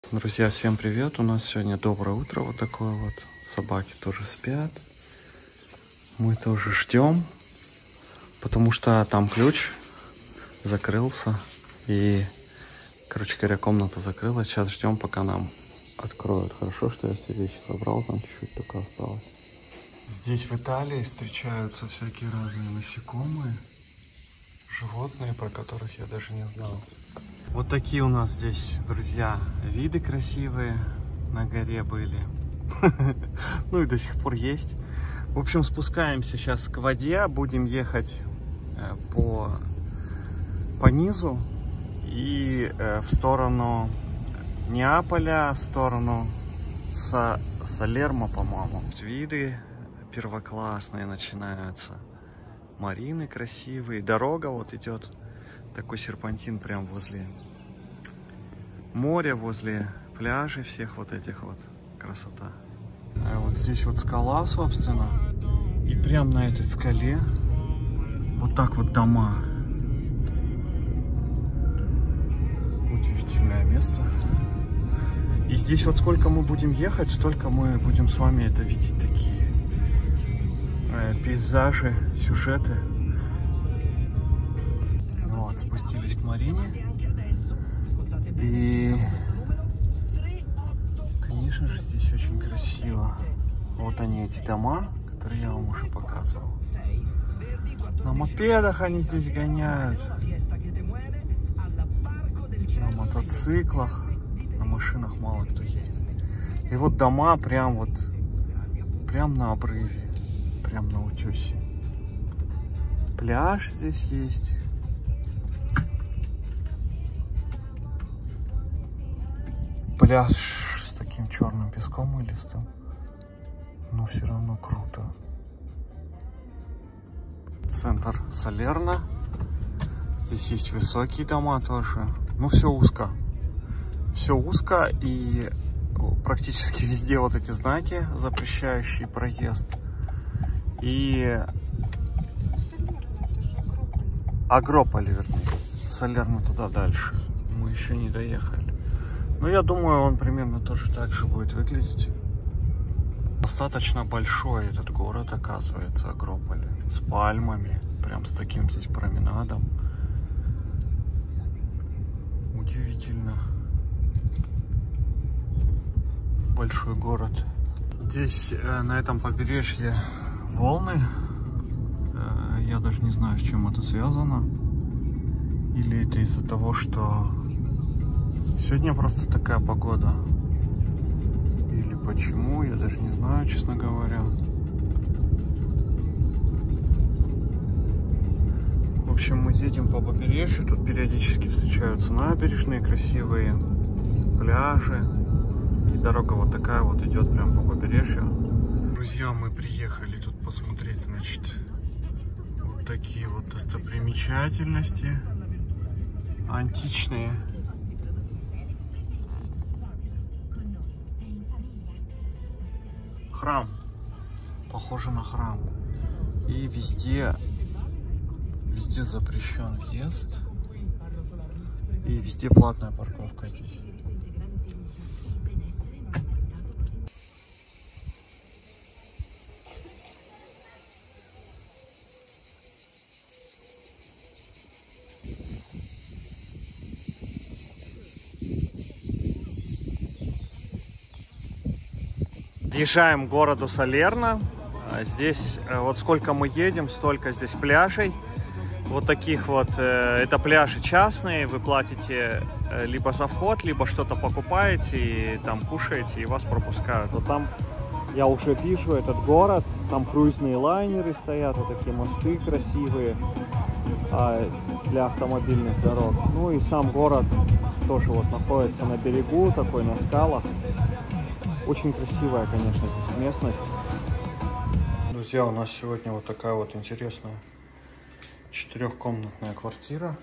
Друзья, всем привет! У нас сегодня доброе утро, вот такое вот. Собаки тоже спят. Мы тоже ждем, потому что там ключ закрылся. И, короче говоря, комната закрылась. Сейчас ждем, пока нам откроют. Хорошо, что я все вещи собрал, там чуть-чуть только осталось. Здесь в Италии встречаются всякие разные насекомые, животные, про которых я даже не знал. Вот такие у нас здесь, друзья, виды красивые на горе были. Ну и до сих пор есть. В общем, спускаемся сейчас к воде, будем ехать по низу и в сторону Неаполя, в сторону Салермо, по-моему. Виды первоклассные начинаются. Марины красивые, дорога вот идет. Такой серпантин прям возле моря, возле пляжей всех вот этих вот. Красота. А вот здесь вот скала, собственно. И прям на этой скале вот так вот дома. Удивительное место. И здесь вот сколько мы будем ехать, столько мы будем с вами это видеть. Такие пейзажи, сюжеты. Вот, спустились к Марине. И, конечно же, здесь очень красиво. Вот они, эти дома, которые я вам уже показывал. На мопедах они здесь гоняют. На мотоциклах. На машинах мало кто ездит. И вот дома прям вот, прям на обрыве. Прям на утесе. Пляж здесь есть. Пляж с таким черным песком и листом, но все равно круто. Центр Салерно. Здесь есть высокие дома тоже. Ну, все узко. Все узко, и практически везде вот эти знаки, запрещающие проезд. И Агрополи, вернее. Салерно туда дальше. Мы еще не доехали. Но я думаю, он примерно тоже так же будет выглядеть. Достаточно большой этот город, оказывается, Агрополи. С пальмами, прям с таким здесь променадом. Удивительно. Большой город. Здесь на этом побережье волны. Я даже не знаю, с чем это связано. Или это из-за того, что сегодня просто такая погода. Или почему, я даже не знаю, честно говоря. В общем, мы едем по побережью. Тут периодически встречаются набережные красивые, пляжи. И дорога вот такая вот идет прям по побережью. Друзья, мы приехали тут посмотреть, значит, вот такие вот достопримечательности античные. Храм. Похоже на храм. И везде запрещен въезд. И везде платная парковка здесь. Въезжаем к городу Салерно. Здесь вот сколько мы едем, столько здесь пляжей. Вот таких вот, это пляжи частные, вы платите либо за вход, либо что-то покупаете и там кушаете, и вас пропускают. Вот там я уже вижу этот город, там круизные лайнеры стоят, вот такие мосты красивые для автомобильных дорог. Ну и сам город тоже вот находится на берегу, такой на скалах. Очень красивая, конечно, здесь местность. Друзья, у нас сегодня вот такая вот интересная 4-комнатная квартира.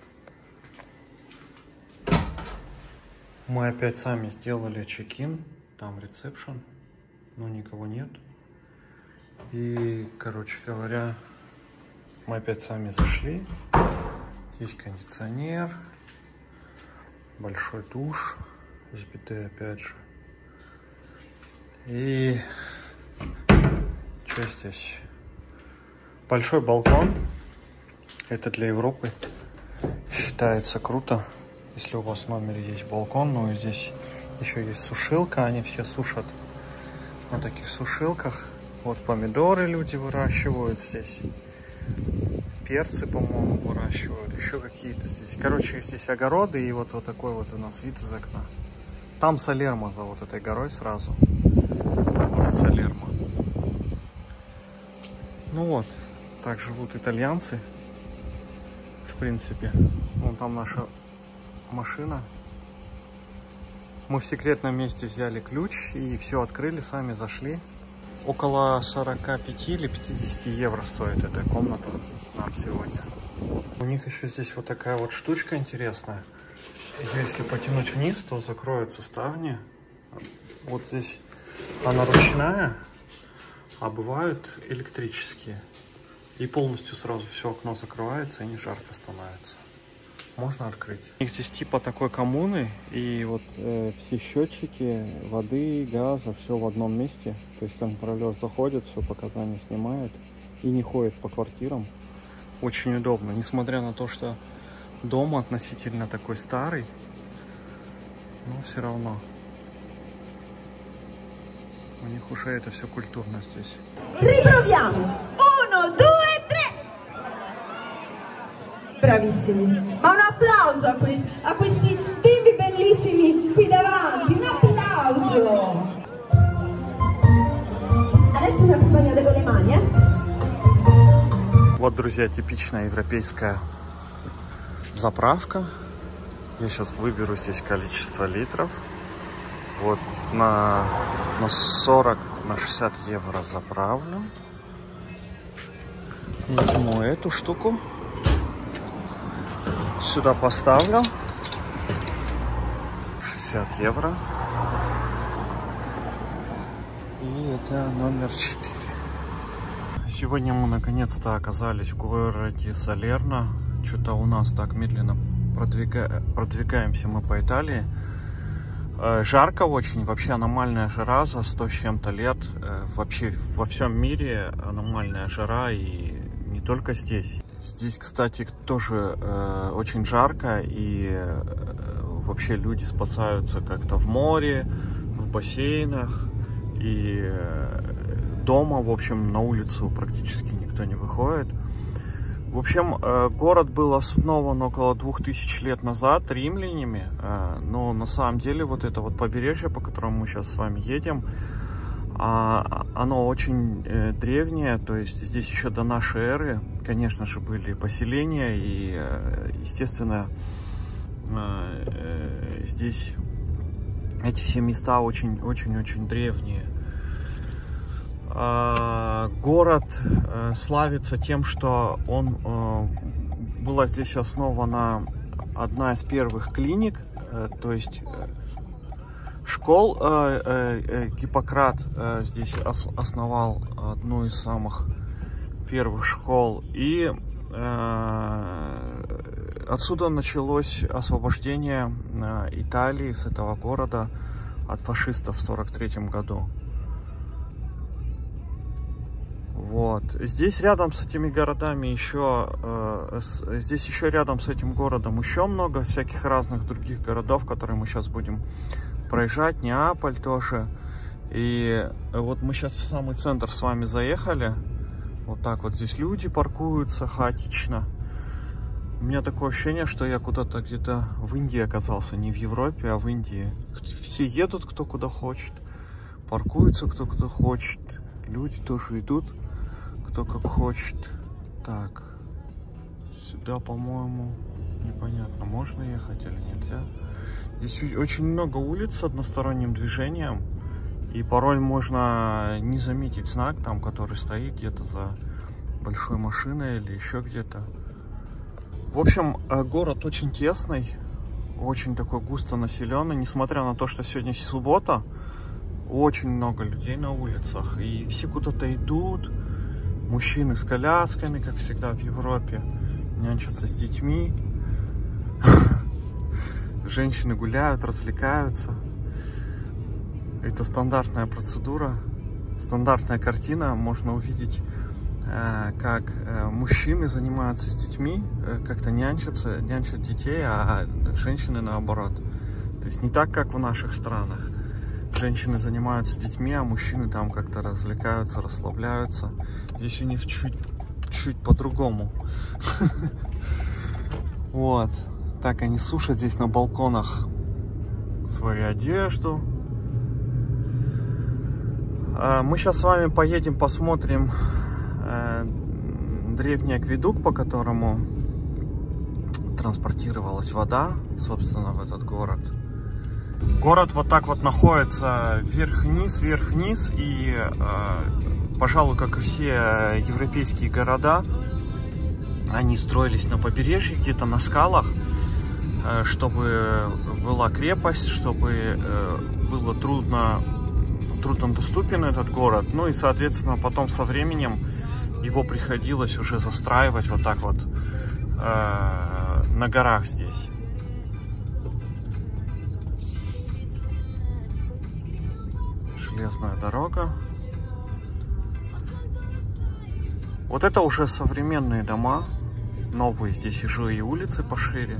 Мы опять сами сделали чек-ин. Там ресепшн, но никого нет. И, короче говоря, мы опять сами зашли. Есть кондиционер, большой душ. С биде опять же. И что здесь? Большой балкон. Это для Европы. Считается круто, если у вас в номере есть балкон. Но здесь еще есть сушилка. Они все сушат на таких сушилках. Вот помидоры люди выращивают здесь. Перцы, по-моему, выращивают. Еще какие-то здесь. Короче, здесь огороды. И вот такой вот у нас вид из окна. Там Салермо за вот этой горой сразу. Город Салермо. Ну вот. Так живут итальянцы. В принципе. Вон там наша машина. Мы в секретном месте взяли ключ и все открыли, сами зашли. Около 45 или 50 евро стоит эта комната нам сегодня. У них еще здесь вот такая вот штучка интересная. Если потянуть вниз, то закроются ставни. Вот здесь она ручная, а бывают электрические. И полностью сразу все окно закрывается и не жарко становится. Можно открыть. У них здесь типа такой коммуны, и вот все счетчики воды, газа, все в одном месте. То есть контролер заходит, все показания снимает и не ходит по квартирам. Очень удобно, несмотря на то, что дом относительно такой старый, но все равно. У них уже это все культурно здесь. Riproviamo! 1, 2, 3! Bravissimi! Ma un applauso a questi bimbi bellissimi qui davanti! Un applauso! Adesso mi accompagnate con le mani, Вот, друзья, типичная европейская заправка. Я сейчас выберу здесь количество литров. Вот на 40, на 60 евро заправлю. Возьму эту штуку. Сюда поставлю. 60 евро. И это номер 4. Сегодня мы наконец-то оказались в городе Салерно. Что-то у нас так медленно продвигаемся мы по Италии. Жарко очень, вообще аномальная жара за 100 с чем-то лет. Вообще во всем мире аномальная жара, и не только здесь. Здесь, кстати, тоже очень жарко, и вообще люди спасаются как-то в море, в бассейнах, и дома, в общем, на улицу практически никто не выходит. В общем, город был основан около 2000 лет назад римлянами, но на самом деле вот это вот побережье, по которому мы сейчас с вами едем, оно очень древнее, то есть здесь еще до нашей эры, конечно же, были поселения, и, естественно, здесь эти все места очень-очень-очень древние. Город славится тем, что была здесь основана одна из первых клиник, то есть школ. Гиппократ здесь основал одну из самых первых школ, и отсюда началось освобождение Италии, с этого города, от фашистов в 1943 году. Вот. Здесь рядом с этими городами здесь еще рядом с этим городом еще много всяких разных других городов, которые мы сейчас будем проезжать. Неаполь тоже. И вот мы сейчас в самый центр с вами заехали. Вот так вот здесь люди паркуются хаотично. У меня такое ощущение, что я куда-то где-то в Индии оказался. Не в Европе, а в Индии. Все едут кто куда хочет. Паркуются кто куда хочет. Люди тоже идут кто как хочет. Так. Сюда, по-моему, непонятно, можно ехать или нельзя. Здесь очень много улиц с односторонним движением. И порой можно не заметить знак, там, который стоит где-то за большой машиной или еще где-то. В общем, город очень тесный, очень такой густо населенный. Несмотря на то, что сегодня суббота, очень много людей на улицах. И все куда-то идут. Мужчины с колясками, как всегда в Европе, нянчатся с детьми. женщины гуляют, развлекаются. Это стандартная процедура, стандартная картина. Можно увидеть, как мужчины занимаются с детьми, как-то нянчат детей, а женщины наоборот. То есть не так, как в наших странах. Женщины занимаются детьми, а мужчины там как-то развлекаются, расслабляются. Здесь у них чуть по-другому. Вот. Так они сушат здесь на балконах свою одежду. Мы сейчас с вами поедем, посмотрим древний акведук, по которому транспортировалась вода, собственно, в этот город. Город вот так вот находится вверх-вниз, и, пожалуй, как и все европейские города, они строились на побережье, где-то на скалах, чтобы была крепость, чтобы было трудно доступен этот город. Ну и, соответственно, потом со временем его приходилось уже застраивать вот так вот на горах здесь. Железная дорога. Вот это уже современные дома, новые, здесь уже и улицы пошире.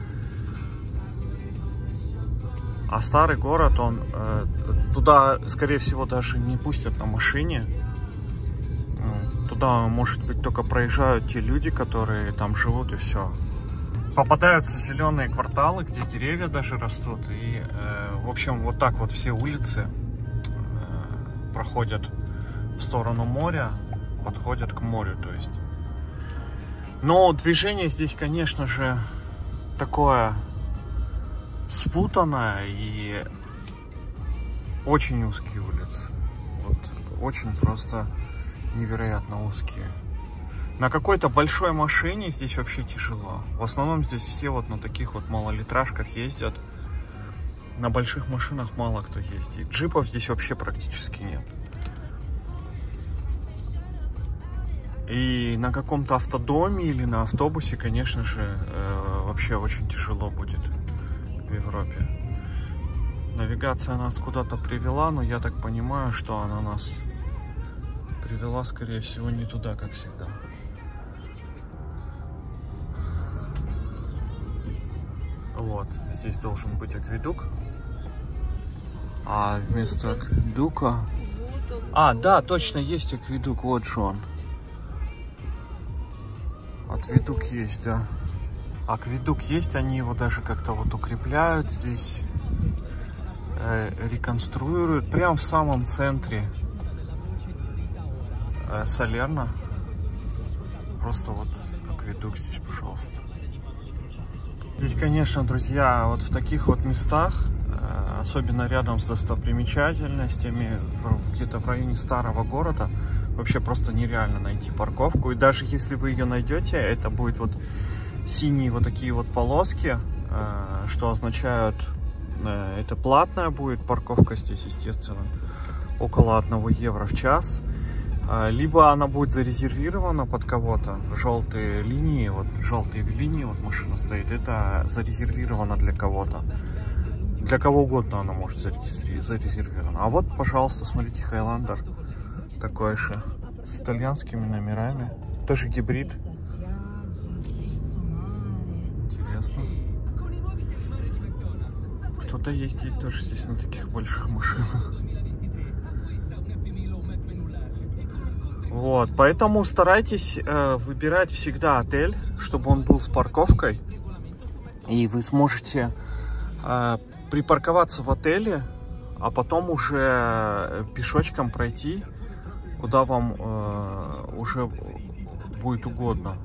А старый город, он туда, скорее всего, даже не пустят на машине. Туда, может быть, только проезжают те люди, которые там живут, и все. Попадаются зеленые кварталы, где деревья даже растут. И, в общем, вот так вот все улицы проходят в сторону моря, подходят к морю, то есть. Но движение здесь, конечно же, такое спутанное, и очень узкие улицы. Вот, очень просто невероятно узкие. На какой-то большой машине здесь вообще тяжело. В основном здесь все вот на таких вот малолитражках ездят. На больших машинах мало кто ездит. Джипов здесь вообще практически нет. И на каком-то автодоме или на автобусе, конечно же, вообще очень тяжело будет в Европе. Навигация нас куда-то привела, но я так понимаю, что она нас привела, скорее всего, не туда, как всегда. Вот, здесь должен быть акведук. А вместо акведука... А, да, точно, есть акведук, вот же он. Акведук есть, да. Акведук есть, они его даже как-то вот укрепляют здесь, реконструируют. Прямо в самом центре Салерно. Просто вот акведук здесь, пожалуйста. Здесь, конечно, друзья, вот в таких вот местах, особенно рядом с достопримечательностями, где-то в районе старого города, вообще просто нереально найти парковку. И даже если вы ее найдете, это будет вот синие вот такие вот полоски, что означают, это платная будет парковка здесь, естественно, около 1 евро в час. Либо она будет зарезервирована под кого-то. Желтые линии, вот машина стоит, это зарезервировано для кого-то. Для кого угодно она может зарезервирована. А вот, пожалуйста, смотрите, Хайландер. Такой же, с итальянскими номерами. Тоже гибрид. Интересно. Кто-то ездит тоже здесь на таких больших машинах. Вот, поэтому старайтесь выбирать всегда отель, чтобы он был с парковкой. И вы сможете припарковаться в отеле, а потом уже пешочком пройти, куда вам уже будет угодно.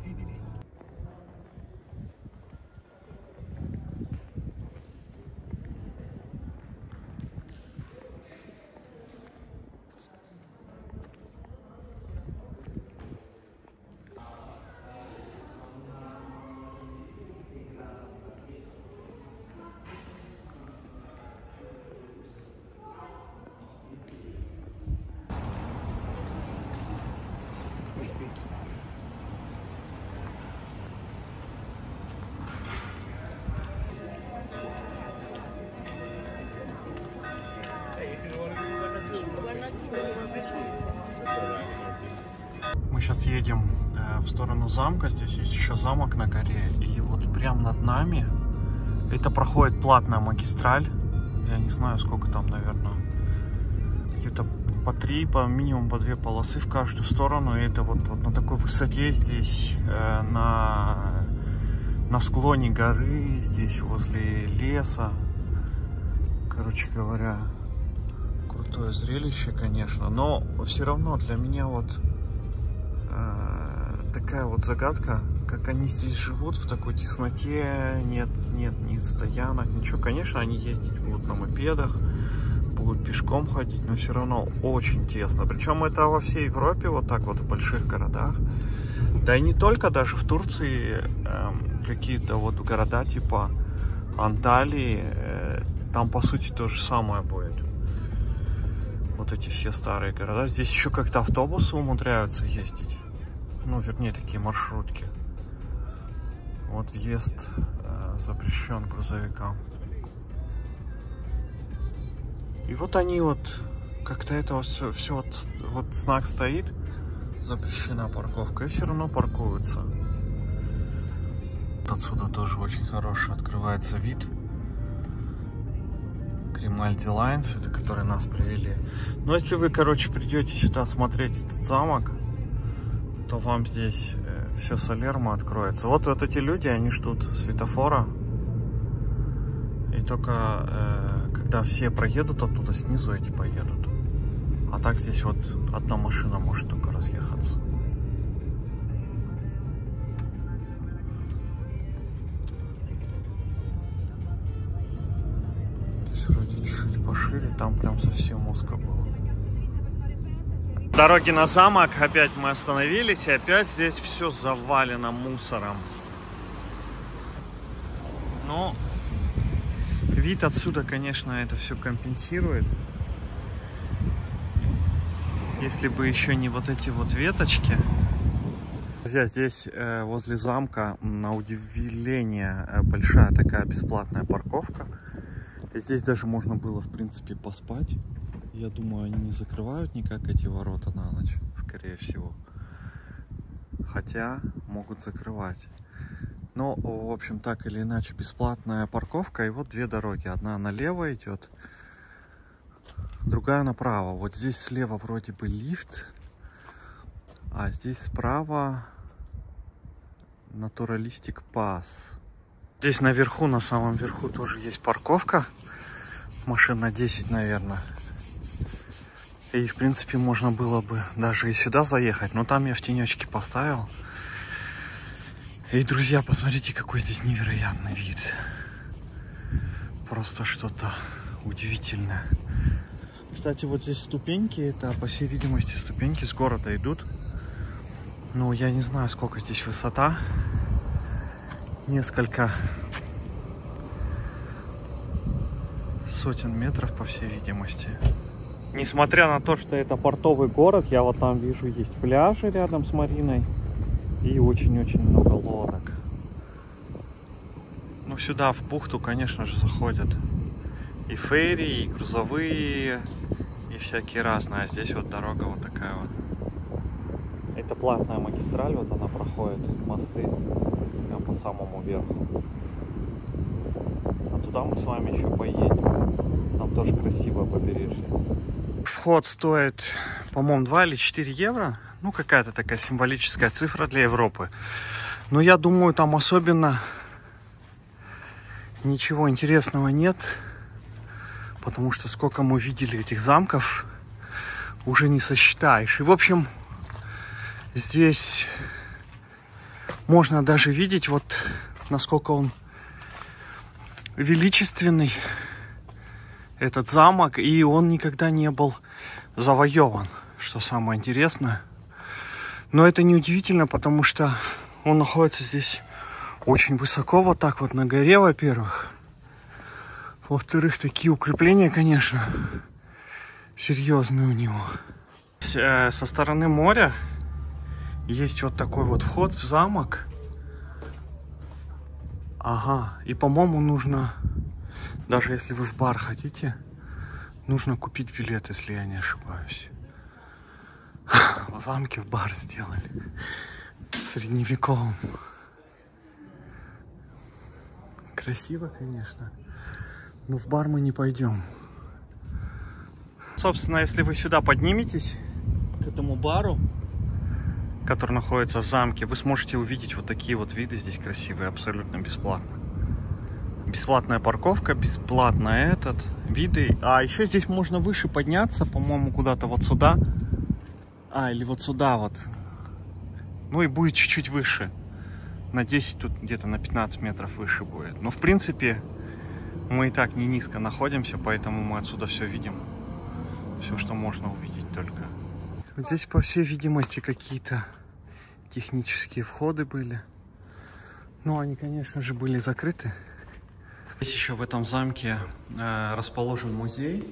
Мы сейчас едем в сторону замка. Здесь есть еще замок на горе. И вот прямо над нами это проходит платная магистраль. Я не знаю, сколько там, наверное, где-то по 3, по минимум по 2 полосы в каждую сторону. И это вот на такой высоте здесь, на склоне горы, здесь возле леса. Короче говоря, крутое зрелище, конечно. Но все равно для меня вот такая вот загадка, как они здесь живут в такой тесноте, нет ни стоянок, ничего. Конечно, они ездить будут на мопедах, будут пешком ходить, но все равно очень тесно. Причем это во всей Европе, вот так вот в больших городах. Да и не только, даже в Турции какие-то вот города типа Анталии, там по сути то же самое будет. Вот эти все старые города. Здесь еще как-то автобусы умудряются ездить. Ну, вернее, такие маршрутки. Вот въезд запрещен грузовикам. И вот они вот, как-то это все вот знак стоит, запрещена парковка, и все равно паркуются. Отсюда тоже очень хороший открывается вид. Гримальди Лайнс, это которые нас привели. Но если вы, короче, придете сюда смотреть этот замок, то вам здесь все Салермо откроется. Вот эти люди, они ждут светофора. И только когда все проедут оттуда, снизу эти поедут. А так здесь вот одна машина может только разъехаться. То есть вроде чуть-чуть пошире, там прям совсем узко было. Дороги на замок, опять мы остановились, и опять здесь все завалено мусором. Но вид отсюда, конечно, это все компенсирует. Если бы еще не вот эти вот веточки. Друзья, здесь возле замка, на удивление, большая такая бесплатная парковка. И здесь даже можно было, в принципе, поспать. Я думаю, они не закрывают никак эти ворота на ночь, скорее всего. Хотя могут закрывать. Но, в общем, так или иначе, бесплатная парковка. И вот две дороги. Одна налево идет, другая направо. Вот здесь слева вроде бы лифт, а здесь справа Naturalistic Pass. Здесь наверху, на самом верху тоже есть парковка. Машин на 10, наверное. И, в принципе, можно было бы даже и сюда заехать. Но там я в тенечке поставил. И, друзья, посмотрите, какой здесь невероятный вид. Просто что-то удивительное. Кстати, вот здесь ступеньки. Это, по всей видимости, ступеньки с города идут. Ну, я не знаю, сколько здесь высота. Несколько сотен метров, по всей видимости. Несмотря на то, что это портовый город, я вот там вижу, есть пляжи рядом с мариной. И очень-очень много лодок. Ну, сюда, в бухту, конечно же, заходят и ферри, и грузовые, и всякие разные. А здесь вот дорога вот такая вот. Это платная магистраль, вот она проходит, мосты, прям по самому верху. А туда мы с вами еще поедем. Там тоже красивое побережье. Вход стоит, по-моему, 2 или 4 евро. Ну, какая-то такая символическая цифра для Европы. Но я думаю, там особенно ничего интересного нет. Потому что сколько мы видели этих замков, уже не сосчитаешь. И, в общем, здесь можно даже видеть, вот насколько он величественный, этот замок. И он никогда не был завоеван, что самое интересное. Но это не удивительно, потому что он находится здесь очень высоко, вот так вот на горе, во-первых. Во-вторых, такие укрепления, конечно, серьезные у него. Со стороны моря есть вот такой вот вход в замок. Ага, и, по-моему, нужно, даже если вы в бар хотите, нужно купить билет, если я не ошибаюсь. В замке в бар сделали. В средневековом. Красиво, конечно. Но в бар мы не пойдем. Собственно, если вы сюда подниметесь, к этому бару, который находится в замке, вы сможете увидеть вот такие вот виды здесь красивые, абсолютно бесплатно. Бесплатная парковка, бесплатно виды. А еще здесь можно выше подняться, по-моему, куда-то вот сюда. Или вот сюда вот. Ну и будет чуть-чуть выше. На 10, тут где-то на 15 метров выше будет. Но в принципе мы и так не низко находимся, поэтому мы отсюда все видим. Все, что можно увидеть только. Вот здесь, по всей видимости, какие-то технические входы были. Но они, конечно же, были закрыты. Здесь еще в этом замке расположен музей.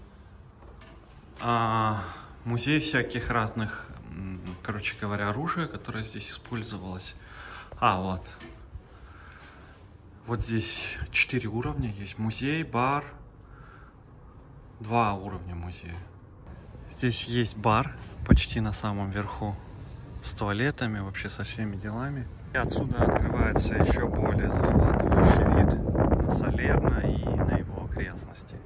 Музей всяких разных, короче говоря, оружия, которое здесь использовалось. Вот здесь 4 уровня есть. Музей, бар. 2 уровня музея. Здесь есть бар почти на самом верху. С туалетами, вообще со всеми делами. И отсюда открывается еще более захватывающий вид на Салерно и на его окрестности.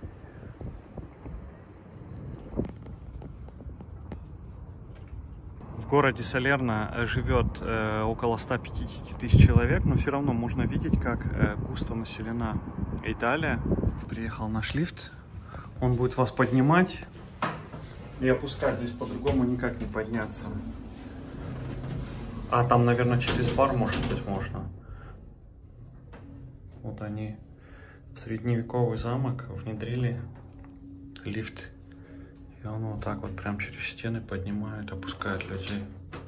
В городе Салерно живет около 150 тысяч человек, но все равно можно видеть, как густо населена Италия. Приехал наш лифт, он будет вас поднимать и опускать, здесь по-другому никак не подняться. Там, наверное, через бар, может быть, можно. Вот они в средневековый замок внедрили лифт. И он вот так вот прям через стены поднимает, опускает людей.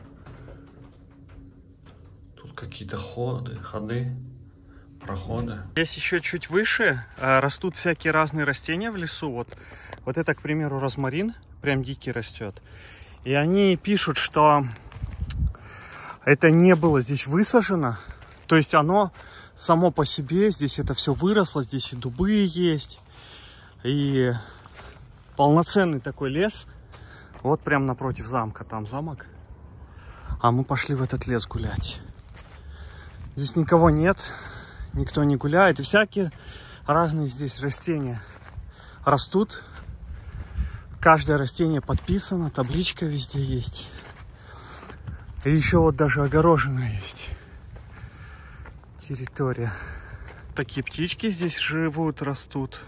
Тут какие-то ходы, проходы. Здесь еще чуть выше растут всякие разные растения в лесу. Вот это, к примеру, розмарин. Прям дикий растет. И они пишут, что это не было здесь высажено. То есть оно само по себе, здесь это все выросло. Здесь и дубы есть. И полноценный такой лес. Вот прям напротив замка. Там замок. А мы пошли в этот лес гулять. Здесь никого нет. Никто не гуляет. И всякие разные здесь растения растут. Каждое растение подписано. Табличка везде есть. И еще вот даже огороженная есть территория. Такие птички здесь живут, растут.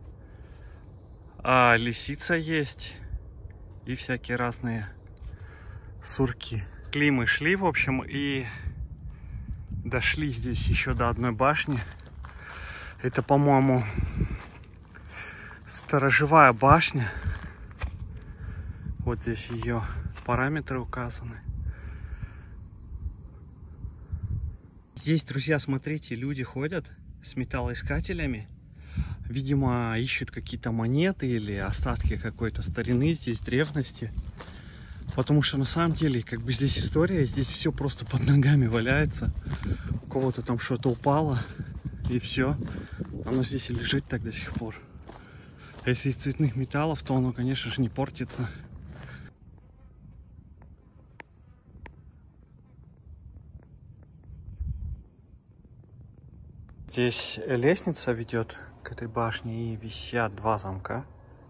Лисица есть. И всякие разные сурки. Мы шли, в общем, и дошли здесь еще до одной башни. Это, по-моему, сторожевая башня. Вот здесь ее параметры указаны. Здесь, друзья, смотрите, люди ходят с металлоискателями. Видимо, ищут какие-то монеты или остатки какой-то старины здесь, древности. Потому что на самом деле, как бы здесь история, здесь все просто под ногами валяется. У кого-то там что-то упало, и все. Оно здесь и лежит так до сих пор. А если из цветных металлов, то оно, конечно же, не портится. Здесь лестница ведет к этой башне, и висят 2 замка.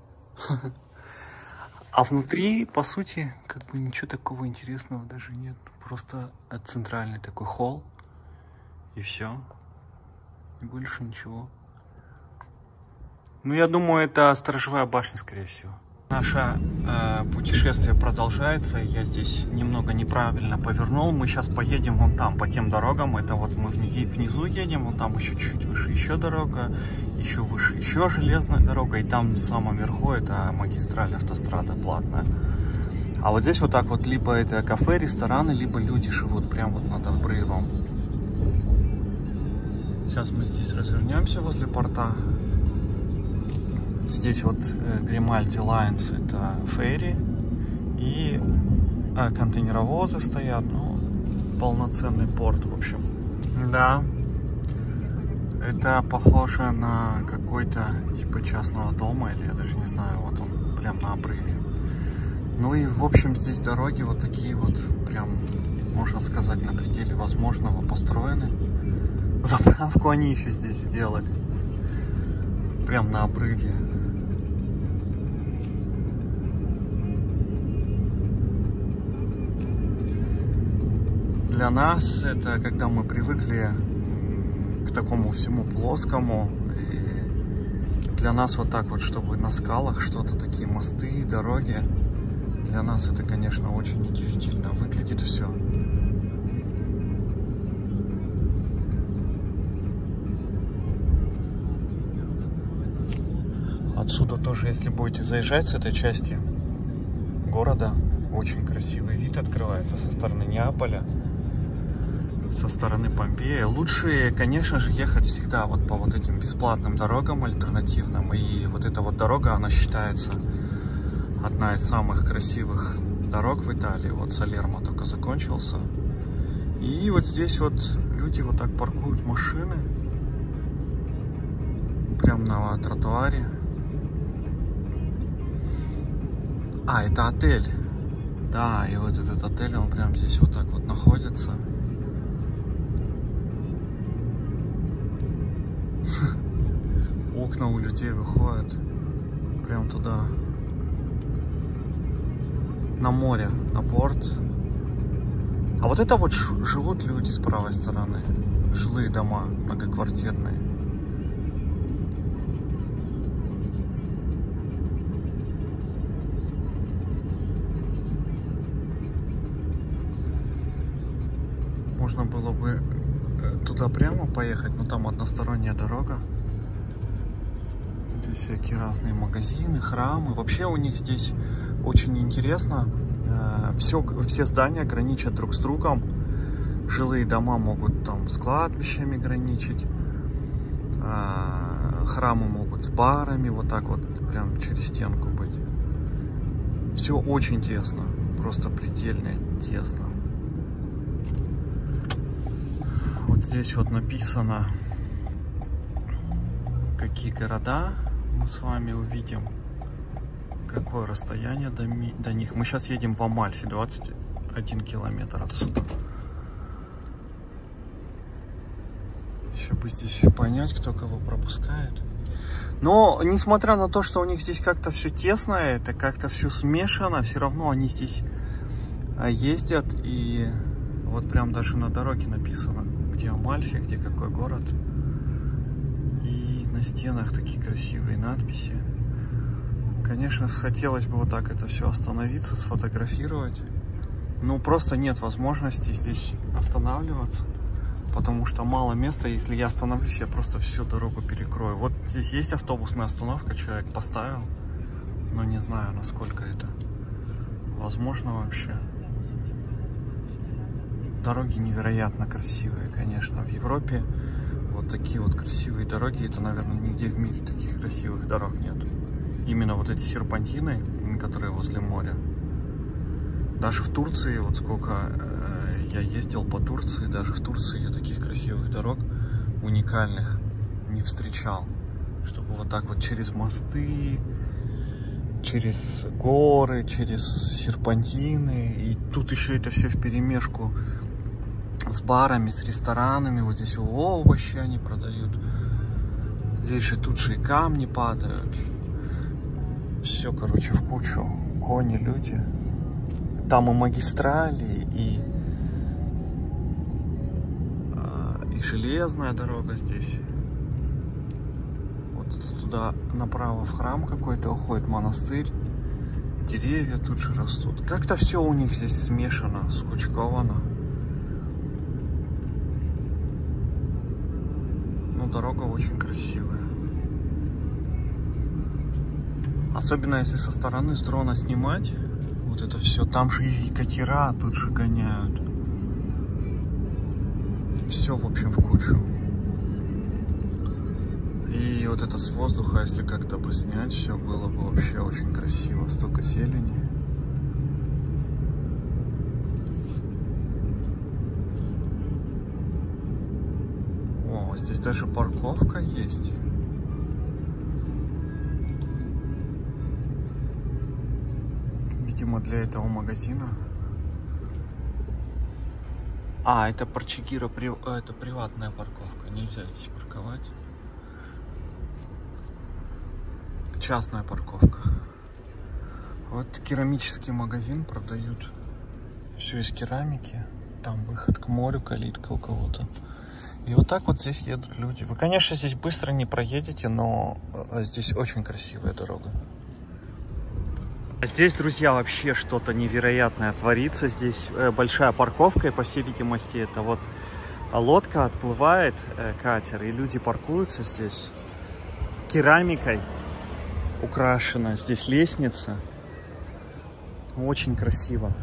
А внутри, по сути, как бы ничего такого интересного даже нет. Просто центральный такой холл. И все. И больше ничего. Ну, я думаю, это сторожевая башня, скорее всего. Наше путешествие продолжается. Я здесь немного неправильно повернул. Мы сейчас поедем вон там, по тем дорогам. Это вот мы внизу едем. Вон там еще чуть выше еще дорога. Еще выше еще железная дорога. И там в самом верху это магистраль, автострада платная. А вот здесь вот так вот либо это кафе, рестораны, либо люди живут прямо вот над обрывом. Сейчас мы здесь развернемся возле порта. Здесь вот Гримальди Лайнс, это ферри, и контейнеровозы стоят, ну, полноценный порт, в общем. Да, это похоже на какой-то типа частного дома, или я даже не знаю, вот он прям на обрыве. Ну и в общем здесь дороги вот такие вот, прям, можно сказать, на пределе возможного построены. Заправку они еще здесь сделали. Прям на обрыве. Для нас это когда мы привыкли к такому всему плоскому. И для нас вот так вот, чтобы на скалах что-то, такие мосты, дороги. Для нас это, конечно, очень удивительно. Выглядит все. Отсюда тоже, если будете заезжать с этой части города, очень красивый вид открывается со стороны Неаполя, со стороны Помпеи. Лучше, конечно же, ехать всегда вот по вот этим бесплатным дорогам альтернативным. И вот эта вот дорога, она считается одна из самых красивых дорог в Италии. Вот Салермо только закончился. И вот здесь вот люди вот так паркуют машины. Прям на тротуаре. А, это отель. Да, и вот этот отель, он прям здесь вот так вот находится. Окна у людей выходят прям туда. На море, на порт. А вот это вот живут люди с правой стороны. Жилые дома многоквартирные. Можно было бы туда прямо поехать, но там односторонняя дорога. Здесь всякие разные магазины, храмы. Вообще у них здесь очень интересно. Все здания граничат друг с другом. Жилые дома могут там с кладбищами граничить. Храмы могут с барами вот так вот прям через стенку быть. Все очень тесно. Просто предельно тесно. Вот здесь вот написано, какие города мы с вами увидим, какое расстояние до них. Мы сейчас едем в Амальфи, 21 километр отсюда. Еще бы здесь понять, кто кого пропускает. Но, несмотря на то, что у них здесь как-то все тесно, это как-то все смешано, все равно они здесь ездят. И вот прям даже на дороге написано, где Амальфи, где какой город. И на стенах такие красивые надписи. Конечно, хотелось бы вот так это все остановиться, сфотографировать. Но просто нет возможности здесь останавливаться. Потому что мало места. Если я остановлюсь, я просто всю дорогу перекрою. Вот здесь есть автобусная остановка, человек поставил. Но не знаю, насколько это возможно вообще. Дороги невероятно красивые, конечно. В Европе вот такие вот красивые дороги. Это, наверное, нигде в мире таких красивых дорог нет. Именно вот эти серпантины, которые возле моря. Даже в Турции, вот сколько я ездил по Турции, даже в Турции я таких красивых дорог уникальных не встречал. Чтобы вот так вот через мосты, через горы, через серпантины. И тут еще это все вперемешку с барами, с ресторанами. Вот здесь овощи они продают. Здесь же тут же и камни падают. Все, короче, в кучу. Кони, люди. Там и магистрали, и железная дорога здесь. Вот туда направо в храм какой-то уходит, монастырь. Деревья тут же растут. Как-то все у них здесь смешано, скучковано. Но дорога очень красивая. Особенно если со стороны, с дрона снимать. Вот это все. Там же и катера тут же гоняют. Все, в общем, в кучу. И вот это с воздуха, если как-то бы снять, все было бы вообще очень красиво. Столько зелени. О, здесь даже парковка есть. видимо, для этого магазина. А, это Порчигиро, это приватная парковка. Нельзя здесь парковать. Частная парковка. Вот керамический магазин, продают все из керамики. Там выход к морю, калитка у кого-то. И вот так вот здесь едут люди. Вы, конечно, здесь быстро не проедете, но здесь очень красивая дорога. Здесь, друзья, вообще что-то невероятное творится. Здесь большая парковка, и, по всей видимости, это вот лодка отплывает, катер, и люди паркуются здесь. Керамикой украшена. Здесь лестница. Очень красиво.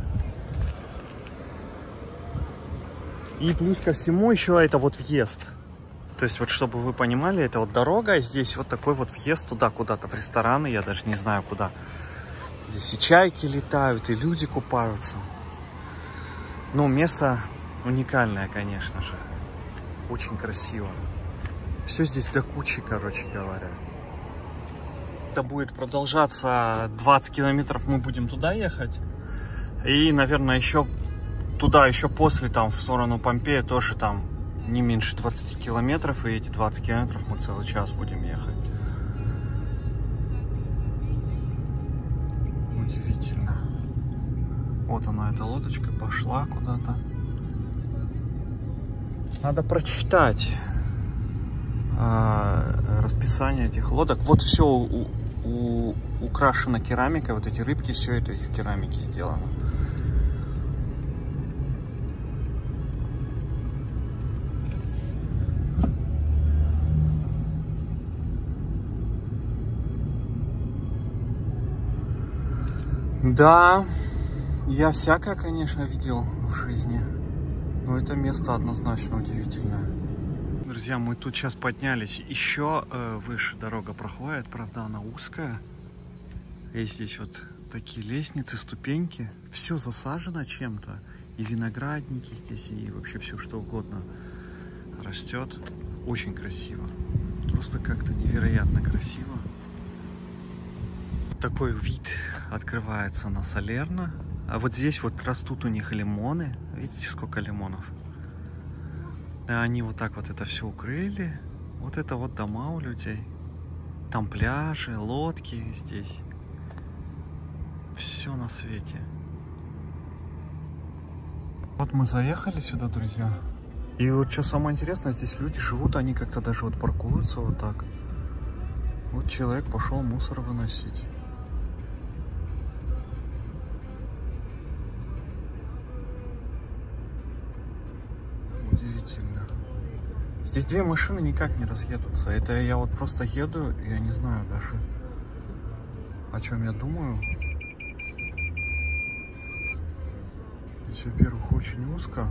И плюс ко всему еще это вот въезд. То есть вот чтобы вы понимали, это вот дорога, и здесь вот такой вот въезд туда куда-то в рестораны, я даже не знаю куда. Здесь и чайки летают, и люди купаются. Ну, место уникальное, конечно же. Очень красиво. Все здесь до кучи, короче говоря. Это будет продолжаться 20 километров, мы будем туда ехать. И, наверное, еще туда, еще после, там, в сторону Помпеи, тоже там не меньше 20 километров. И эти 20 километров мы целый час будем ехать. Удивительно. Вот она, эта лодочка пошла куда-то. Надо прочитать расписание этих лодок. Вот все украшено керамикой. Вот эти рыбки, все это из керамики сделано. Да, я всякое, конечно, видел в жизни, но это место однозначно удивительное. Друзья, мы тут сейчас поднялись, еще выше дорога проходит, правда она узкая. И здесь вот такие лестницы, ступеньки, все засажено чем-то, и виноградники здесь, и вообще все что угодно растет. Очень красиво, просто как-то невероятно красиво. Такой вид открывается на Салерно. А вот здесь вот растут у них лимоны. Видите, сколько лимонов? Они вот так вот это все укрыли. Вот это вот дома у людей. Там пляжи, лодки здесь. Все на свете. Вот мы заехали сюда, друзья. И вот что самое интересное, здесь люди живут, они как-то даже вот паркуются вот так. Вот человек пошел мусор выносить. Удивительно. Здесь две машины никак не разъедутся. Это я вот просто еду, и я не знаю даже, о чем я думаю. Здесь, во-первых, очень узко.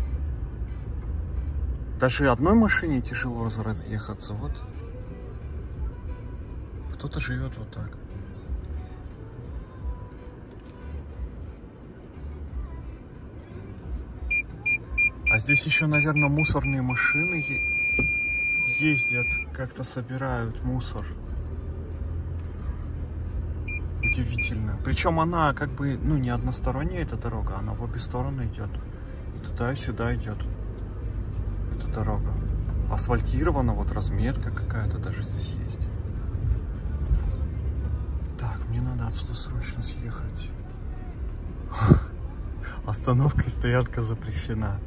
Даже одной машине тяжело разъехаться. Вот. Кто-то живет вот так. А здесь еще, наверное, мусорные машины ездят, как-то собирают мусор. Удивительно. Причем она как бы, ну, не односторонняя эта дорога, она в обе стороны идет. И туда, и сюда идет эта дорога. Асфальтирована, вот разметка какая-то даже здесь есть. Так, мне надо отсюда срочно съехать. Остановка и стоянка запрещена.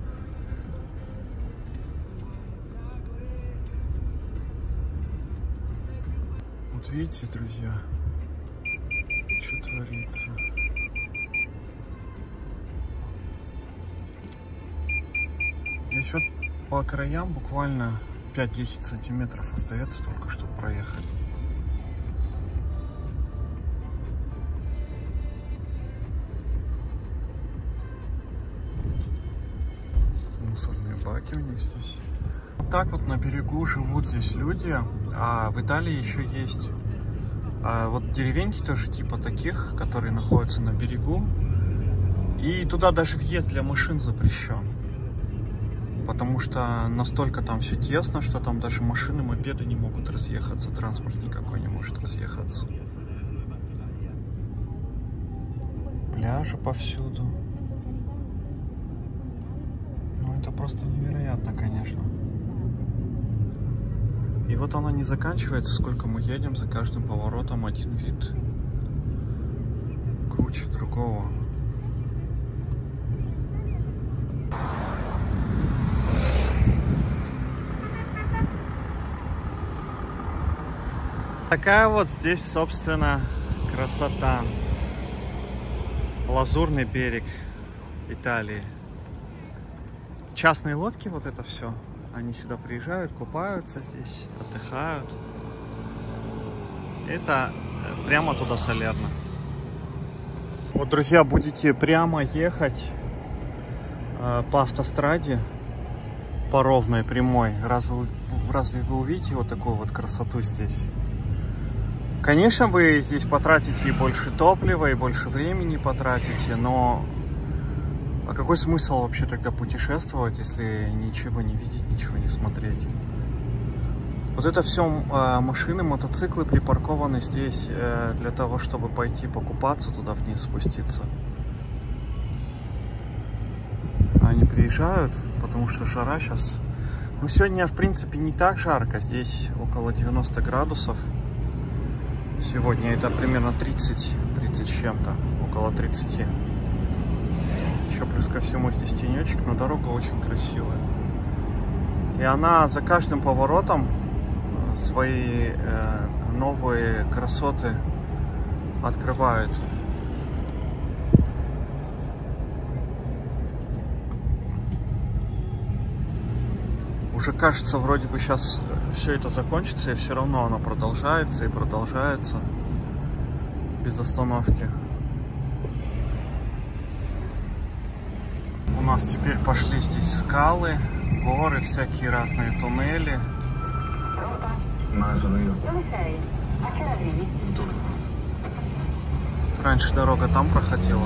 Вот видите, друзья, что творится. Здесь вот по краям буквально 5-10 сантиметров остается только, чтобы проехать. Мусорные баки у них здесь. Вот так вот на берегу живут здесь люди. А в Италии еще есть вот деревеньки тоже типа таких, которые находятся на берегу. И туда даже въезд для машин запрещен. Потому что настолько там все тесно, что там даже машины, мопеды не могут разъехаться. Транспорт никакой не может разъехаться. пляжи повсюду. Ну, это просто невероятно, конечно. И вот она не заканчивается, сколько мы едем, за каждым поворотом один вид круче другого. Такая вот здесь, собственно, красота. Лазурный берег Италии. Частные лодки, вот это все. Они сюда приезжают, купаются здесь, отдыхают. Это прямо туда Салерно. Вот, друзья, будете прямо ехать по автостраде, по ровной, прямой. Разве вы увидите вот такую вот красоту здесь? Конечно, вы здесь потратите и больше топлива, и больше времени потратите, но а какой смысл вообще тогда путешествовать, если ничего не видеть, ничего не смотреть? Вот это все машины, мотоциклы припаркованы здесь для того, чтобы пойти покупаться, туда вниз спуститься. Они приезжают, потому что жара сейчас. Ну, сегодня, в принципе, не так жарко. Здесь около 90 градусов. Сегодня это примерно 30 с чем-то, около 30. Еще плюс ко всему здесь тенечек, но дорога очень красивая. И она за каждым поворотом свои новые красоты открывает. Уже кажется, вроде бы сейчас все это закончится, и все равно оно продолжается и продолжается без остановки. У нас теперь пошли здесь скалы, горы, всякие разные туннели. Раньше дорога там проходила.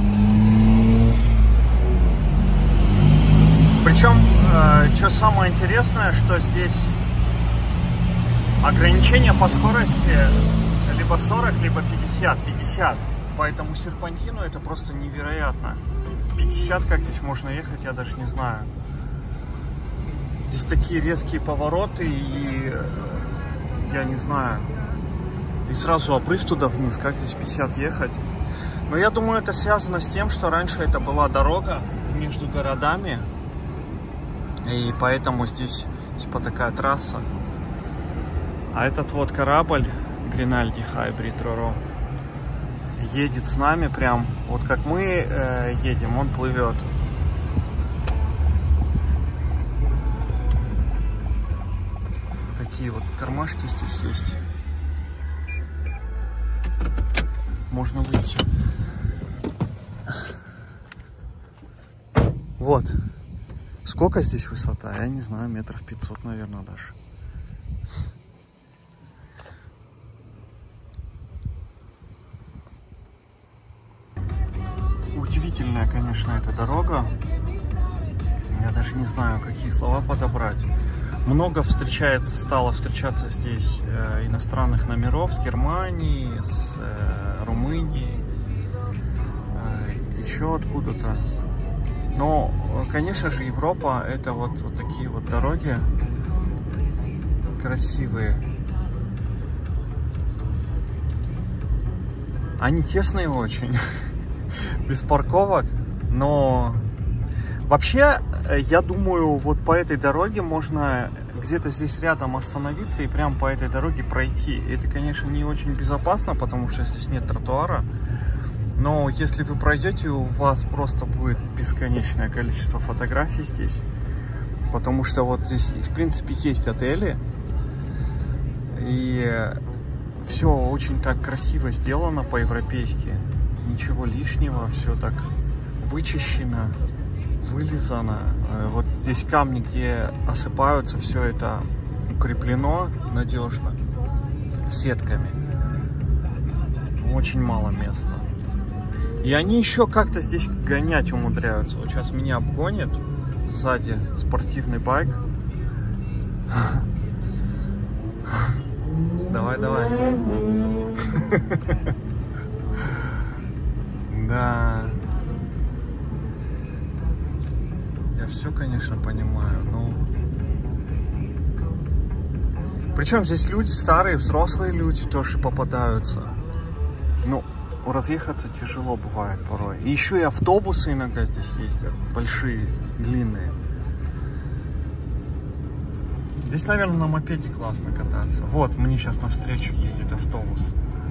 Причем, что самое интересное, что здесь ограничение по скорости либо 40, либо 50. 50. По этому серпантину это просто невероятно. 50, как здесь можно ехать, я даже не знаю. Здесь такие резкие повороты, и я не знаю. И сразу обрыв туда вниз, как здесь 50 ехать. Но я думаю, это связано с тем, что раньше это была дорога между городами. И поэтому здесь типа такая трасса. А этот вот корабль Гринальди Хайбрид Роро едет с нами прям. Вот как мы едем, он плывет. Такие вот кармашки здесь есть. Можно выйти. Вот. Сколько здесь высота? Я не знаю, метров 500, наверное, даже. Удивительная, конечно, эта дорога. Я даже не знаю, какие слова подобрать. Много стало встречаться здесь иностранных номеров с Германии, с Румынии, еще откуда-то. Но, конечно же, Европа — это вот такие вот дороги красивые. Они тесные очень, без парковок, но вообще, я думаю, вот по этой дороге можно где-то здесь рядом остановиться и прям по этой дороге пройти. Это, конечно, не очень безопасно, потому что здесь нет тротуара. Но если вы пройдете, у вас просто будет бесконечное количество фотографий здесь. Потому что вот здесь, в принципе, есть отели. И все очень так красиво сделано по-европейски. Ничего лишнего, все так вычищено, вылизано. Вот здесь камни, где осыпаются, все это укреплено надежно сетками. Очень мало места. И они еще как-то здесь гонять умудряются. Вот сейчас меня обгонит сзади спортивный байк. Давай, давай. Да. Я все, конечно, понимаю, но... Причем здесь люди старые, взрослые люди тоже попадаются. Ну, разъехаться тяжело бывает порой. И еще и автобусы иногда здесь ездят. Большие, длинные. Здесь, наверное, на мопеде классно кататься. Вот, мне сейчас навстречу едет автобус.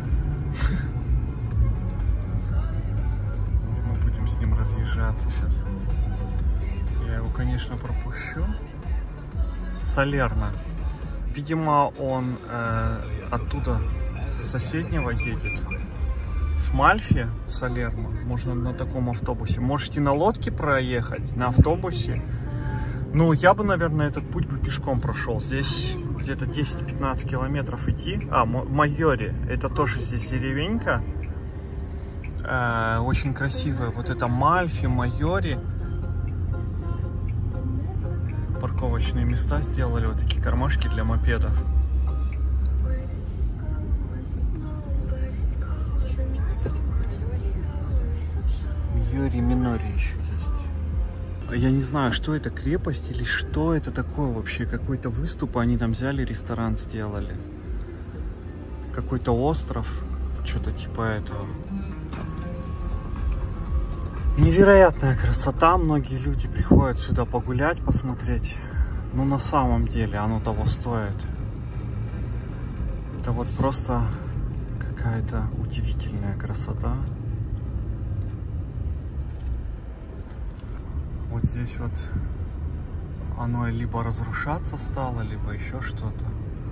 Мы будем с ним разъезжаться сейчас. Я его, конечно, пропущу. Салерно. Видимо, он оттуда, с соседнего едет. С Мальфи в Салерно. Можно на таком автобусе. Можете на лодке проехать, на автобусе. Ну, я бы, наверное, этот путь бы пешком прошел. Здесь где-то 10-15 километров идти. А, Майори. Это тоже здесь деревенька. Очень красивая. Вот это Мальфи, Майори. Парковочные места сделали. Вот такие кармашки для мопедов. Майори Минори еще есть. Я не знаю, что это, крепость или что это такое вообще. Какой-то выступ. Они там взяли, ресторан сделали. Какой-то остров. Что-то типа этого. Невероятная красота. Многие люди приходят сюда погулять, посмотреть. Ну, на самом деле, оно того стоит. Это вот просто какая-то удивительная красота. Вот здесь вот оно либо разрушаться стало, либо еще что-то.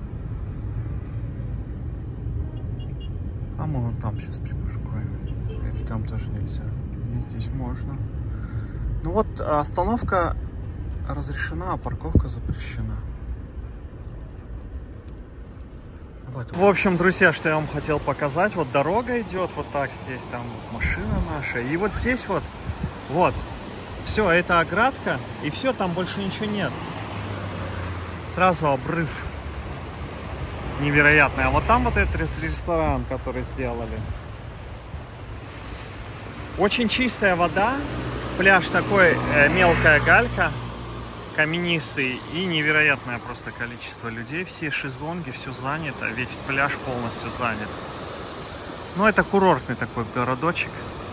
А мы вон там сейчас припаркуем. Или там тоже нельзя. И здесь можно. Ну вот остановка разрешена, а парковка запрещена. В общем, друзья, что я вам хотел показать. Вот дорога идет вот так здесь, там машина наша. И вот здесь вот, все, это оградка, и все, там больше ничего нет. Сразу обрыв невероятный. А вот там вот этот ресторан, который сделали. Очень чистая вода, пляж такой, мелкая галька, каменистый, и невероятное просто количество людей. Все шезлонги, все занято, весь пляж полностью занят. Ну, это курортный такой городочек.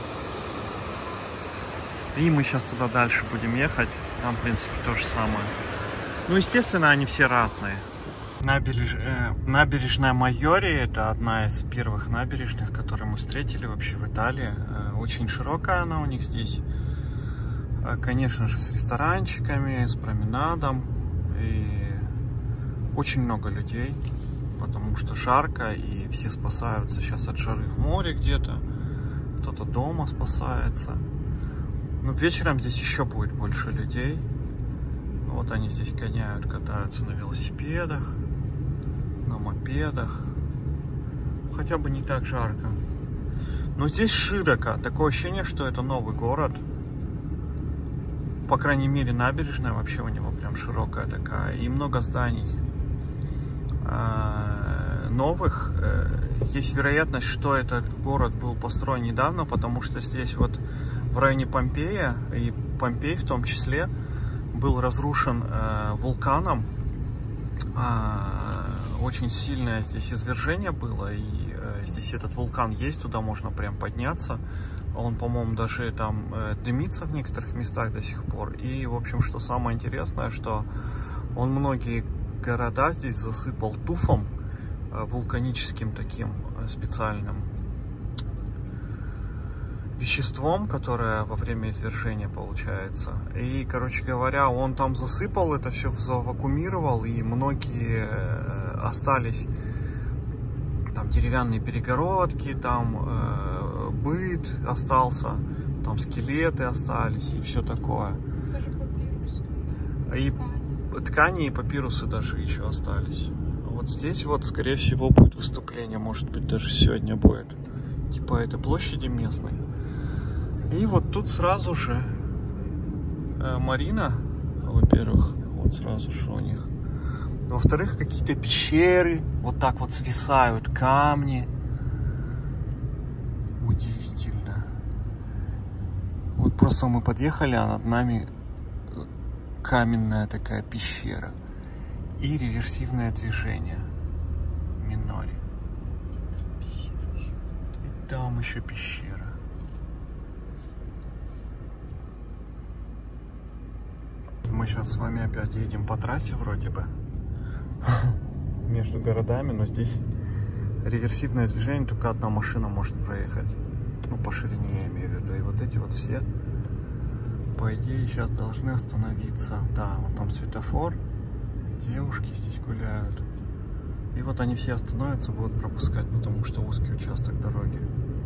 И мы сейчас туда дальше будем ехать. Там, в принципе, то же самое. Ну, естественно, они все разные. Набережная Майори — это одна из первых набережных, которые мы встретили вообще в Италии. Очень широкая она у них здесь. Конечно же, с ресторанчиками, с променадом. И очень много людей, потому что жарко, и все спасаются сейчас от жары в море где-то. Кто-то дома спасается. Ну, вечером здесь еще будет больше людей. Вот они здесь гоняют, катаются на велосипедах, на мопедах. Хотя бы не так жарко. Но здесь широко. Такое ощущение, что это новый город. По крайней мере, набережная вообще у него прям широкая такая. И много зданий новых. Есть вероятность, что этот город был построен недавно, потому что здесь вот в районе Помпея, и Помпей в том числе, был разрушен вулканом. Очень сильное здесь извержение было, и здесь этот вулкан есть, туда можно прям подняться. Он, по-моему, даже там дымится в некоторых местах до сих пор. И, в общем, что самое интересное, что он многие города здесь засыпал туфом, вулканическим таким специальным веществом, которое во время извержения получается. И, короче говоря, он там засыпал, это все завакуумировал, и многие остались там деревянные перегородки, там быт остался, там скелеты остались и все такое. Даже папирус. И ткани и папирусы даже еще остались. Вот здесь вот, скорее всего, будет выступление, может быть, даже сегодня будет. Типа это площади местной. И вот тут сразу же марина, во-первых, вот сразу же у них. Во-вторых, какие-то пещеры, вот так вот свисают камни. Удивительно. Тут просто мы подъехали, а над нами каменная такая пещера. И реверсивное движение. Минори. И там еще пещера. Мы сейчас с вами опять едем по трассе вроде бы. Между городами, но здесь реверсивное движение, только одна машина может проехать. Ну, по ширине я имею в виду. И вот эти вот все, по идее, сейчас должны остановиться. Да, вот там светофор. Девушки здесь гуляют. И вот они все остановятся, будут пропускать, потому что узкий участок дороги.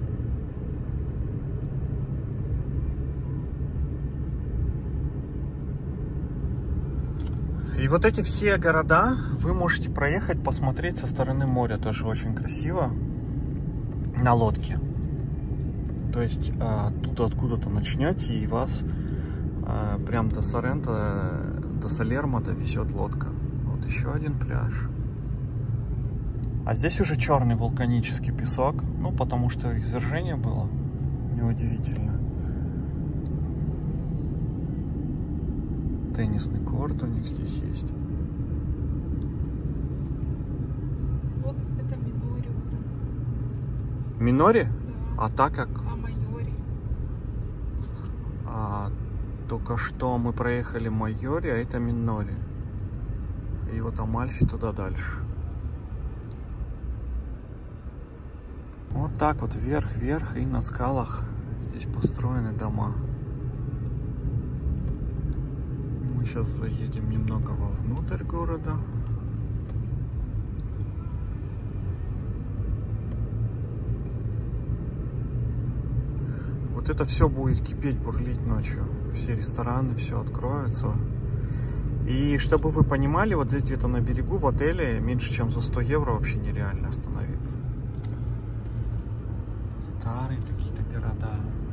И вот эти все города вы можете проехать, посмотреть со стороны моря. Тоже очень красиво. На лодке. То есть оттуда откуда-то начнете, и вас прям до Соренто, до Салермо довезет лодка. Вот еще один пляж. А здесь уже черный вулканический песок. Ну, потому что извержение было. Неудивительно. Теннисный корт у них здесь есть. Вот это Минори. Минори? Да. А так как? А Майори? Только что мы проехали Майори, а это Минори. И вот Амальфи туда дальше. Вот так вот вверх-вверх, и на скалах здесь построены дома. Мы сейчас заедем немного вовнутрь города. Вот это все будет кипеть, бурлить ночью. Все рестораны, все откроется. И чтобы вы понимали, вот здесь где-то на берегу в отеле меньше чем за 100 евро вообще нереально остановиться. Старые какие-то города.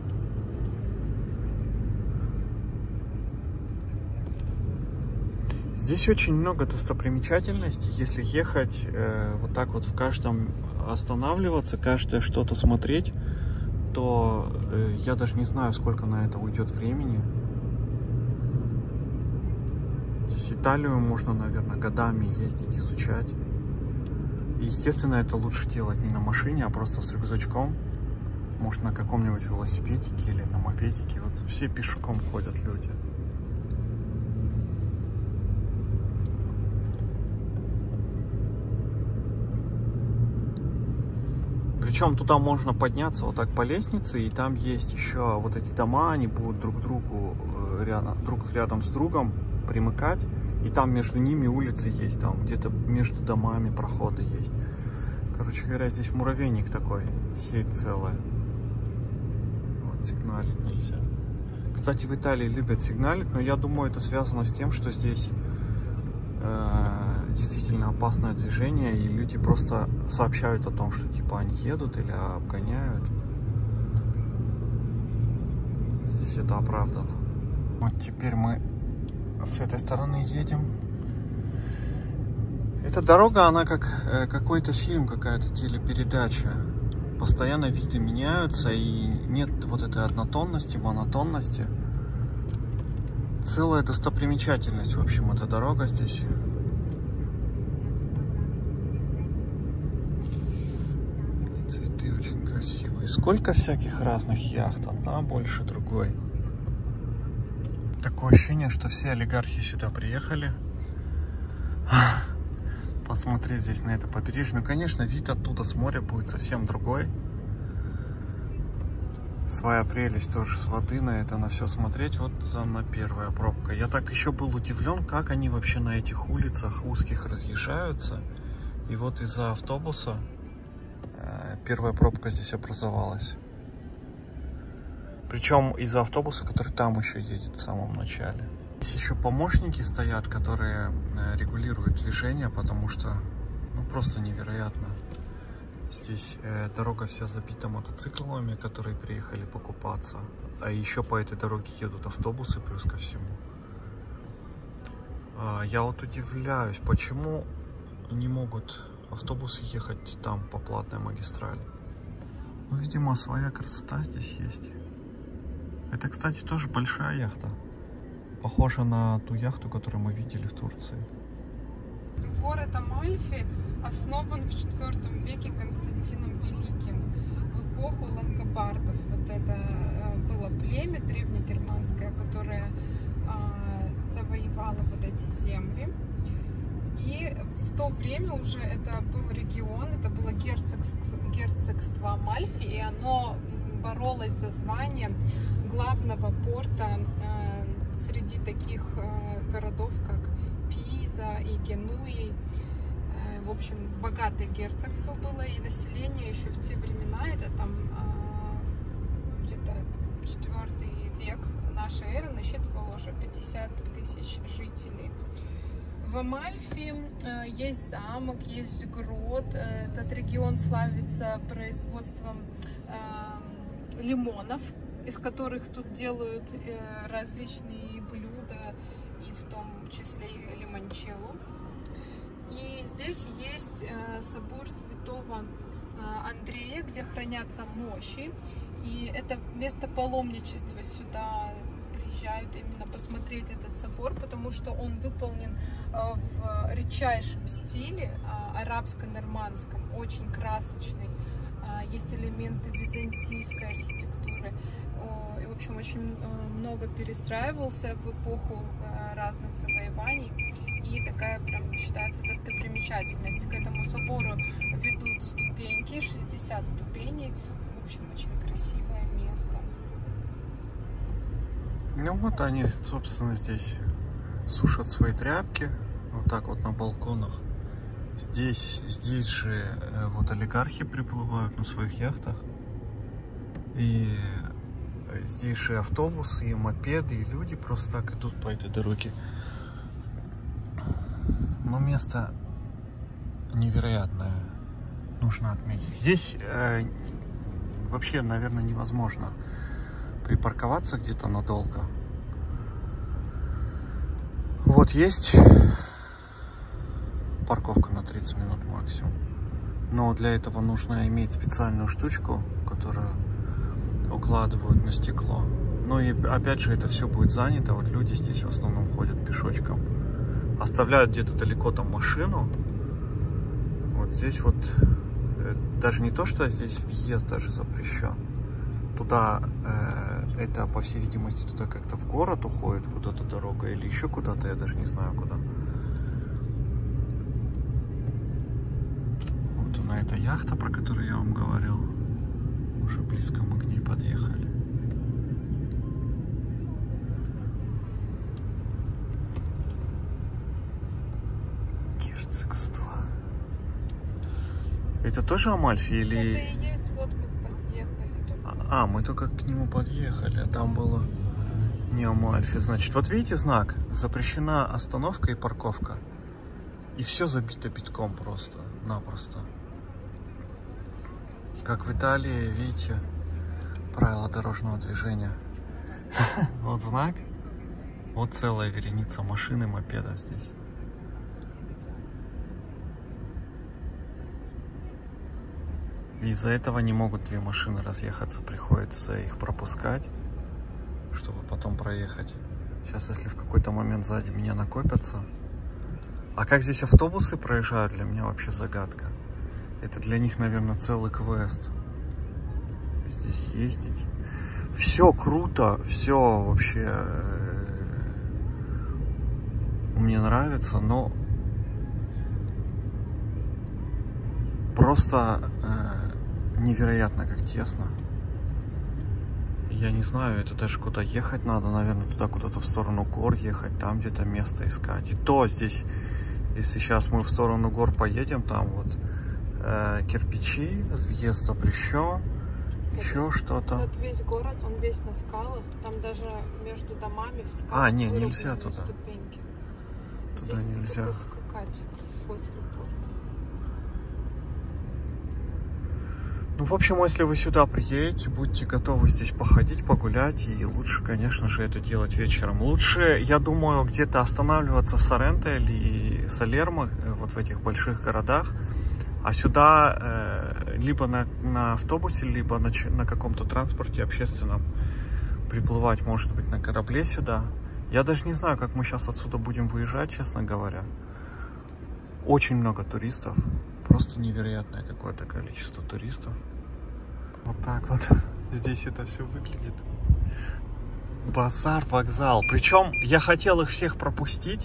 Здесь очень много достопримечательностей. Если ехать вот так вот в каждом останавливаться, каждое что-то смотреть, то я даже не знаю, сколько на это уйдет времени. Здесь Италию можно, наверное, годами ездить, изучать. И, естественно, это лучше делать не на машине, а просто с рюкзачком. Может, на каком-нибудь велосипедике или на мопедике. Вот все пешком ходят люди. Причем туда можно подняться вот так по лестнице, и там есть еще вот эти дома, они будут друг рядом с другом примыкать, и там между ними улицы есть, там где-то между домами проходы есть. Короче говоря, здесь муравейник такой, сеть целая. Вот сигналить нельзя. Кстати, в Италии любят сигналить, но я думаю, это связано с тем, что здесь действительно опасное движение, и люди просто сообщают о том, что типа они едут или обгоняют. Здесь это оправдано. Вот теперь мы с этой стороны едем. Эта дорога, она как какой-то фильм, какая-то телепередача. Постоянно виды меняются, и нет вот этой однотонности, монотонности. Целая достопримечательность, в общем, эта дорога здесь. Цветы очень красивые. Сколько всяких разных яхт, одна больше другой. Такое ощущение, что все олигархи сюда приехали посмотреть здесь на это побережье. Ну, конечно, вид оттуда с моря будет совсем другой. Своя прелесть тоже с воды на это, на все смотреть. Вот она первая пробка. Я так еще был удивлен, как они вообще на этих улицах узких разъезжаются. И вот из-за автобуса первая пробка здесь образовалась. Причем из-за автобуса, который там еще едет в самом начале. Здесь еще помощники стоят, которые регулируют движение, потому что ну, просто невероятно. Здесь дорога вся забита мотоциклами, которые приехали покупаться. А еще по этой дороге едут автобусы плюс ко всему. Я вот удивляюсь, почему не могут автобусы ехать там по платной магистрали. Ну, видимо, своя красота здесь есть. Это, кстати, тоже большая яхта. Похожа на ту яхту, которую мы видели в Турции. Город Амальфи основан в IV веке Константином Великим в эпоху лангобардов. Вот это было племя древнегерманское, которое завоевало вот эти земли. И в то время уже это был регион, это было герцогство Амальфи, и оно боролось за звание главного порта среди таких городов, как Пиза и Генуи. В общем, богатое герцогство было, и население еще в те времена, это там где-то 4 век нашей эры, насчитывало уже 50 тысяч жителей. В Амальфи есть замок, есть грот. Этот регион славится производством лимонов, из которых тут делают различные блюда, и в том числе и лимончелло. И здесь есть собор Святого Андрея, где хранятся мощи. И это место паломничества, сюда приезжают именно посмотреть этот собор, потому что он выполнен в редчайшем стиле, арабско-нормандском, очень красочный. Есть элементы византийской архитектуры. И, в общем, очень много перестраивался в эпоху разных завоеваний. И такая прям считается достопримечательность. К этому собору ведут ступеньки, 60 ступеней. В общем, очень красивое место. Ну вот они, собственно, здесь сушат свои тряпки. Вот так вот на балконах. Здесь же вот олигархи приплывают на своих яхтах. И здесь же автобусы, и мопеды, и люди просто так идут по этой дороге. Но место невероятное, нужно отметить. Здесь вообще, наверное, невозможно припарковаться где-то надолго. Вот есть парковка на 30 минут максимум. Но для этого нужно иметь специальную штучку, которую укладывают на стекло. Ну и опять же это все будет занято. Вот люди здесь в основном ходят пешочком. Оставляют где-то далеко там машину. Вот здесь вот даже не то, что здесь въезд даже запрещен. Туда, это по всей видимости, туда как-то в город уходит вот эта дорога или еще куда-то, я даже не знаю куда. Вот она, эта яхта, про которую я вам говорил. Уже близко мы к ней подъехали. Герцогство. Это тоже Амальфи или... Это и есть, вот мы подъехали. Мы только к нему подъехали, а там было не Амальфи. Значит, вот видите знак? Запрещена остановка и парковка. И все забито битком просто-напросто. Как в Италии, видите, правила дорожного движения. Вот знак. Вот целая вереница машин и мопедов здесь. Из-за этого не могут две машины разъехаться, приходится их пропускать, чтобы потом проехать. Сейчас, если в какой-то момент сзади меня накопятся. А как здесь автобусы проезжают, для меня вообще загадка. Это для них, наверное, целый квест. Здесь ездить. Все круто, все вообще мне нравится, но просто невероятно как тесно. Я не знаю, это даже куда ехать надо, наверное, туда куда-то в сторону гор ехать, там где-то место искать. И то здесь, если сейчас мы в сторону гор поедем, там вот кирпичи, въезд запрещен, еще что-то. Этот весь город, он весь на скалах, там даже между домами в скалах нельзя туда. Ступеньки. Туда Здесь нельзя. только скакать после порта. Ну, в общем, если вы сюда приедете, будьте готовы здесь походить, погулять. И лучше, конечно же, это делать вечером. Лучше, я думаю, где-то останавливаться в Соренто или Салермо, вот в этих больших городах. А сюда либо на автобусе, либо на каком-то транспорте общественном приплывать, может быть, на корабле сюда. Я даже не знаю, как мы сейчас отсюда будем выезжать, честно говоря. Очень много туристов. Просто невероятное какое-то количество туристов. Вот так вот здесь это все выглядит. Базар, вокзал. Причем я хотел их всех пропустить,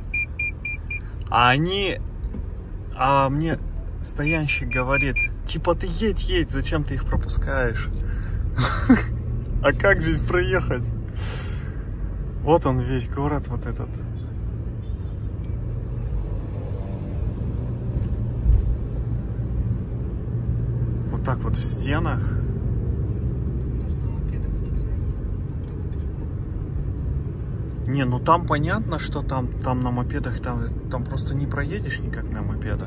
а мне стоянщик говорит, типа, ты едь, зачем ты их пропускаешь? А как здесь проехать? Вот он весь город вот этот. Вот так вот в стенах. Не, ну там понятно, что там на мопедах, там просто не проедешь никак на мопедах.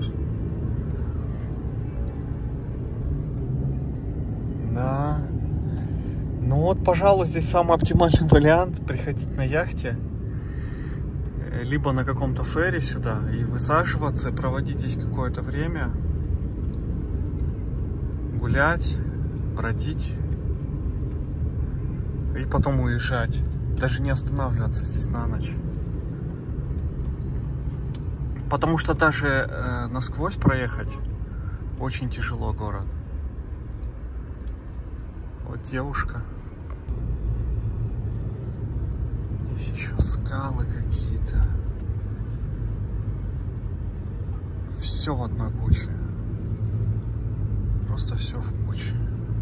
Да. Ну вот, пожалуй, здесь самый оптимальный вариант приходить на яхте, либо на каком-то ферри сюда и высаживаться, проводить здесь какое-то время, гулять, бродить и потом уезжать. Даже не останавливаться здесь на ночь. Потому что даже насквозь проехать очень тяжело город. Вот девушка. Здесь еще скалы какие-то. Все в одной куче. Просто все в куче.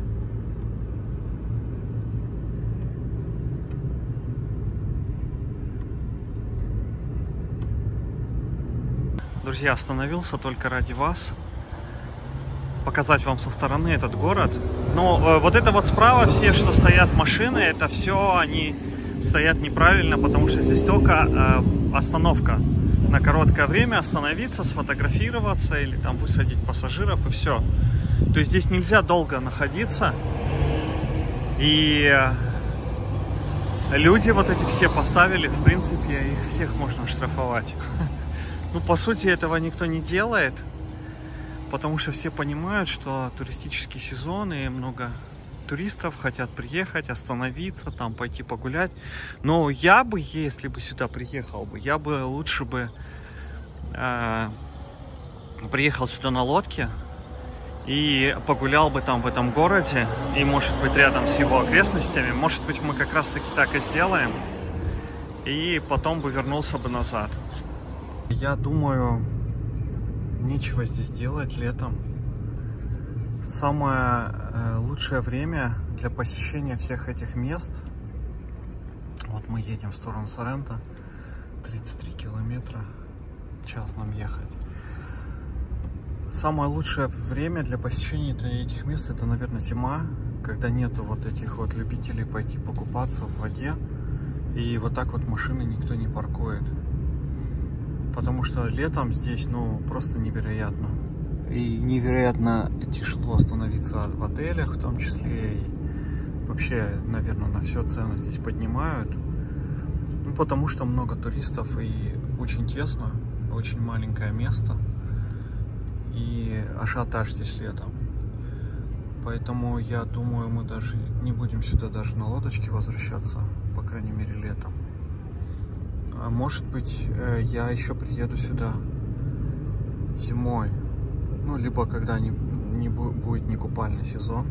Друзья, остановился только ради вас. Показать вам со стороны этот город. Но вот это вот справа все, что стоят машины, это все они стоят неправильно, потому что здесь только остановка. На короткое время остановиться, сфотографироваться или там высадить пассажиров и все. То есть здесь нельзя долго находиться. И люди вот эти все поставили, в принципе, их всех можно штрафовать. Ну, по сути, этого никто не делает, потому что все понимают, что туристический сезон и много туристов хотят приехать, остановиться, там пойти погулять. Но я бы, если бы сюда приехал бы, я бы лучше бы приехал сюда на лодке и погулял бы там в этом городе и, может быть, рядом с его окрестностями. Может быть, мы как раз-таки так и сделаем, и потом бы вернулся бы назад. Я думаю, нечего здесь делать летом. Самое лучшее время для посещения всех этих мест. Вот мы едем в сторону Соренто. 33 километра в час нам ехать. Самое лучшее время для посещения этих мест — это, наверное, зима, когда нету вот этих вот любителей пойти покупаться в воде. И вот так вот машины никто не паркует. Потому что летом здесь, ну, просто невероятно. И невероятно тяжело остановиться в отелях, в том числе. И вообще, наверное, на все цены здесь поднимают. Ну, потому что много туристов и очень тесно, очень маленькое место. И ажиотаж здесь летом. Поэтому я думаю, мы даже не будем сюда даже на лодочке возвращаться, по крайней мере, летом. А может быть, я еще приеду сюда зимой. Ну, либо когда будет не купальный сезон.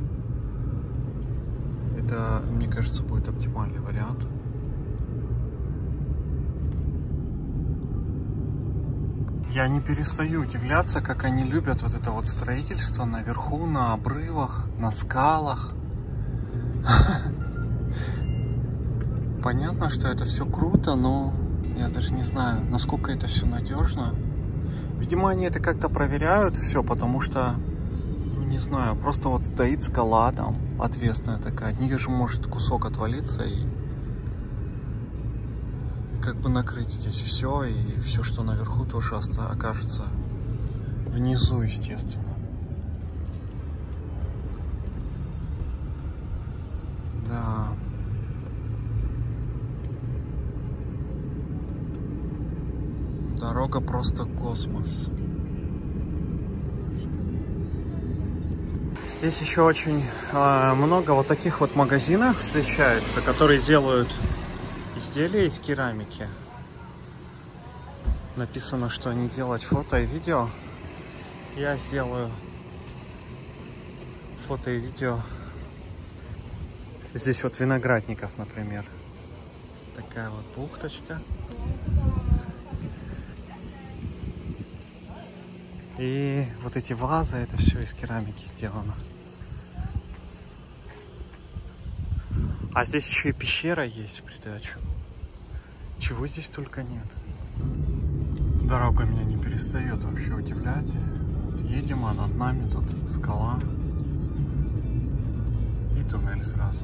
Это, мне кажется, будет оптимальный вариант. Я не перестаю удивляться, как они любят вот это вот строительство наверху, на обрывах, на скалах. Понятно, что это все круто, но я даже не знаю, насколько это все надежно. Видимо, они это как-то проверяют все, потому что, ну, не знаю, просто вот стоит скала там, отвесная такая, от нее же может кусок отвалиться и как бы накрыть здесь все, и все, что наверху, тоже окажется внизу, естественно. Да. Дорога просто космос. Здесь еще очень много вот таких вот магазинов встречается, которые делают изделия из керамики. Написано, что они делают фото и видео. Я сделаю фото и видео. Здесь вот виноградников, например. Такая вот бухточка. И вот эти вазы, это все из керамики сделано. А здесь еще и пещера есть в придачу. Чего здесь только нет. Дорога меня не перестает вообще удивлять. Вот едем, а над нами тут скала. И туннель сразу.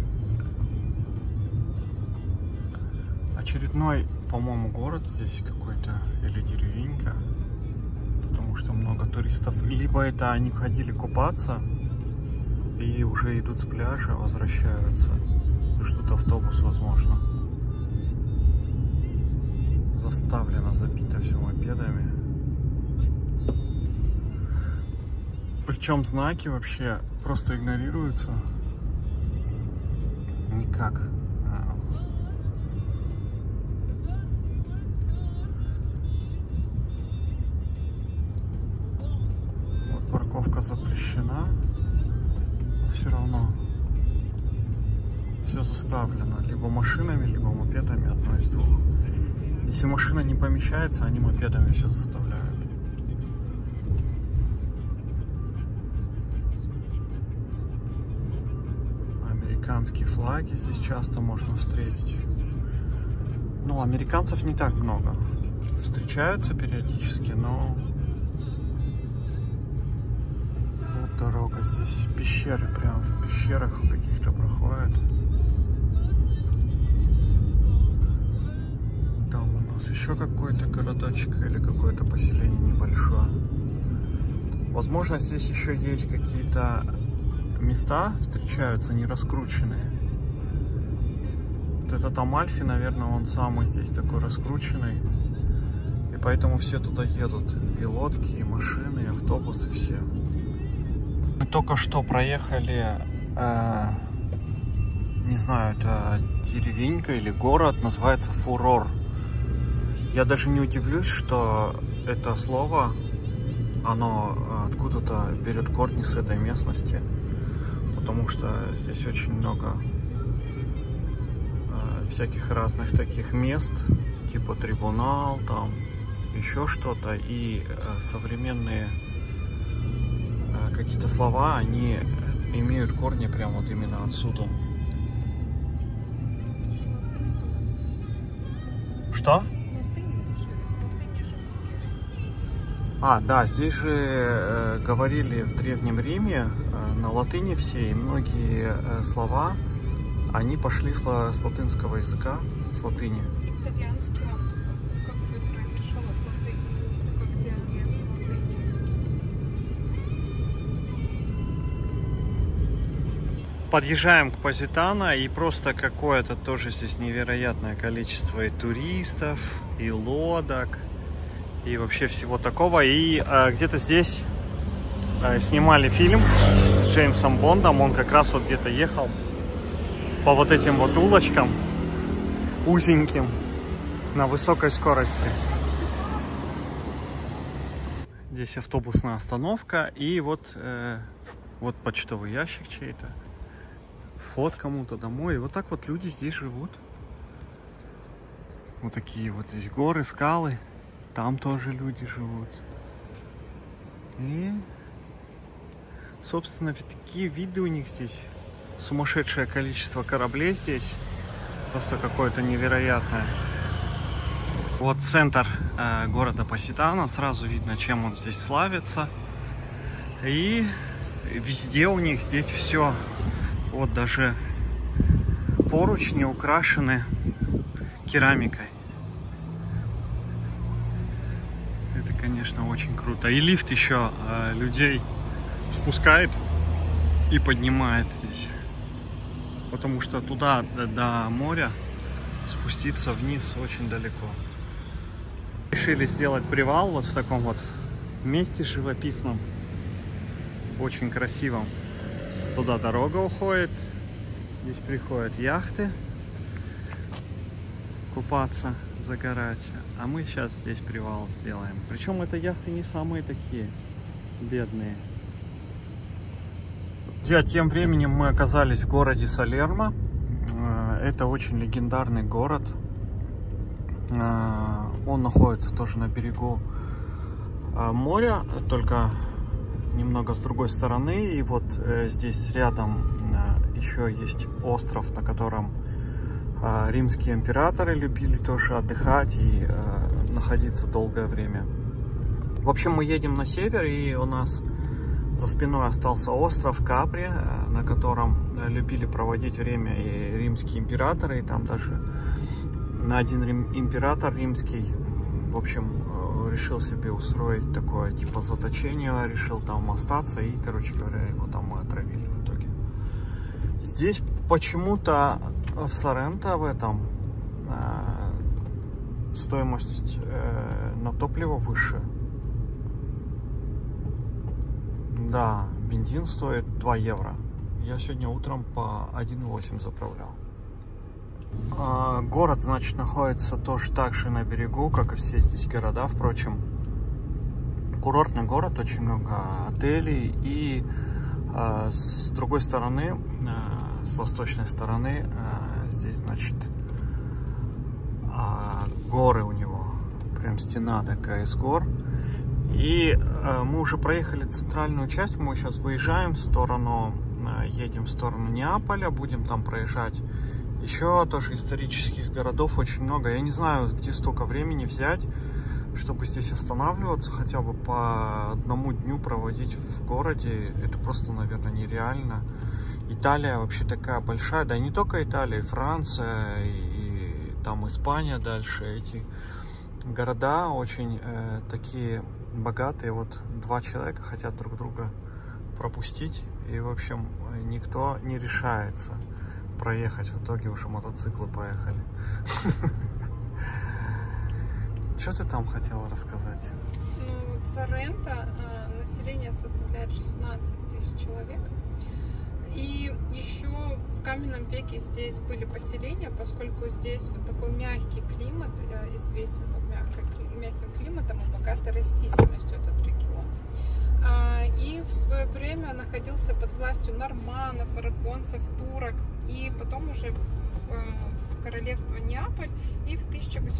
Очередной, по-моему, город здесь какой-то. Или деревенька. Потому что много туристов. Либо это они ходили купаться и уже идут с пляжа, возвращаются. Ждут автобус, возможно. Заставлено, забито все мопедами. Причем знаки вообще просто игнорируются. Никак. Вот парковка запрещена. Но все равно все заставлено. Либо машинами, либо мопедами, одно из двух. Если машина не помещается, они мопедами все заставляют. Американские флаги здесь часто можно встретить. Ну, американцев не так много. Встречаются периодически, но... Вот дорога здесь. Пещеры, прям в пещерах каких-то проходят. Еще какой-то городочек или какое-то поселение небольшое. Возможно, здесь еще есть какие-то места встречаются не раскрученные. Вот этот Амальфи, наверное, он самый здесь такой раскрученный. И поэтому все туда едут. И лодки, и машины, и автобусы, все. Мы только что проехали, не знаю, это деревенька или город, называется Фурор. Я даже не удивлюсь, что это слово, оно откуда-то берет корни с этой местности. Потому что здесь очень много всяких разных таких мест, типа трибунал, там еще что-то. И современные какие-то слова, они имеют корни прямо вот именно отсюда. Что? А, да, здесь же говорили в Древнем Риме на латыни все, и многие слова, они пошли с латынского языка, с латыни. Итальянский как бы произошел от латыни, как диалект латыни. Подъезжаем к Позитано, и просто какое-то тоже здесь невероятное количество и туристов, и лодок. И вообще всего такого. И где-то здесь снимали фильм с Джеймсом Бондом. Он как раз вот где-то ехал по вот этим вот улочкам узеньким на высокой скорости. Здесь автобусная остановка. И вот, вот почтовый ящик чей-то. Вход кому-то домой. И вот так вот люди здесь живут. Вот такие вот здесь горы, скалы. Там тоже люди живут. И, собственно, такие виды у них здесь. Сумасшедшее количество кораблей здесь. Просто какое-то невероятное. Вот центр города Позитано. Сразу видно, чем он здесь славится. И везде у них здесь все. Вот даже поручни украшены керамикой. Конечно, очень круто. И лифт еще людей спускает и поднимает здесь. Потому что туда, до моря, спуститься вниз очень далеко. Решили сделать привал вот в таком вот месте живописном. Очень красивом. Туда дорога уходит. Здесь приходят яхты купаться, загорать. А мы сейчас здесь привал сделаем. Причем это яхты не самые такие бедные. Друзья, тем временем мы оказались в городе Салермо. Это очень легендарный город. Он находится тоже на берегу моря, только немного с другой стороны. И вот здесь рядом еще есть остров, на котором римские императоры любили тоже отдыхать и находиться долгое время. В общем, мы едем на север, и у нас за спиной остался остров Капри, на котором любили проводить время и римские императоры. И там даже один император римский, в общем, решил себе устроить такое типа заточение, решил там остаться, и, короче говоря, его там отравили в итоге. Здесь почему-то в Соренто, в этом, стоимость на топливо выше. Да, бензин стоит 2 евро. Я сегодня утром по 1,8 заправлял. Город, значит, находится тоже так же на берегу, как и все здесь города. Впрочем, курортный город, очень много отелей. И с другой стороны, с восточной стороны, здесь, значит, горы у него. Прям стена такая из гор. И мы уже проехали центральную часть. Мы сейчас выезжаем в сторону, едем в сторону Неаполя. Будем там проезжать. Еще тоже исторических городов очень много. Я не знаю, где столько времени взять, чтобы здесь останавливаться, хотя бы по одному дню проводить в городе. Это просто, наверное, нереально. Италия вообще такая большая. Да и не только Италия, и Франция, и там Испания дальше. Эти города очень такие богатые. Вот 2 человека хотят друг друга пропустить. И, в общем, никто не решается проехать. В итоге уже мотоциклы поехали. Что ты там хотела рассказать? Ну, вот Соренто, население составляет 16 тысяч человек. И еще в каменном веке здесь были поселения, поскольку здесь вот такой мягкий климат, известен вот мягким климатом и богатой растительностью этот регион. И в свое время находился под властью норманнов, арагонцев, турок, и потом уже в королевство Неаполь, и в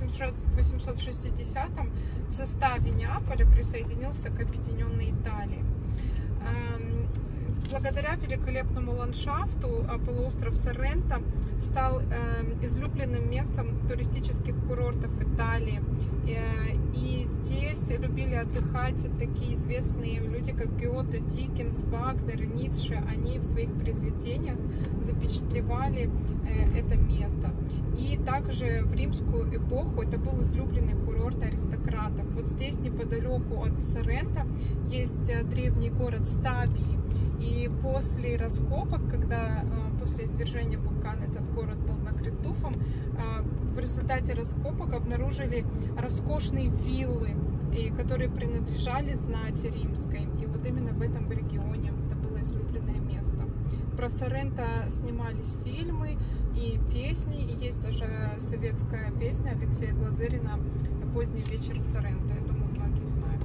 1860-м в составе Неаполя присоединился к объединенной Италии. Благодаря великолепному ландшафту полуостров Соренто стал излюбленным местом туристических курортов Италии. И здесь любили отдыхать такие известные люди, как Гёте, Диккенс, Вагнер, Ницше. Они в своих произведениях запечатлевали это место. И также в римскую эпоху это был излюбленный курорт аристократов. Вот здесь неподалеку от Соренто есть древний город Стабии. И после раскопок, когда после извержения вулкана этот город был накрыт туфом, в результате раскопок обнаружили роскошные виллы, которые принадлежали знати римской. И вот именно в этом регионе это было излюбленное место. Про Соренто снимались фильмы и песни, и есть даже советская песня Алексея Глазырина «Поздний вечер в Соренто». Я думаю, многие знают.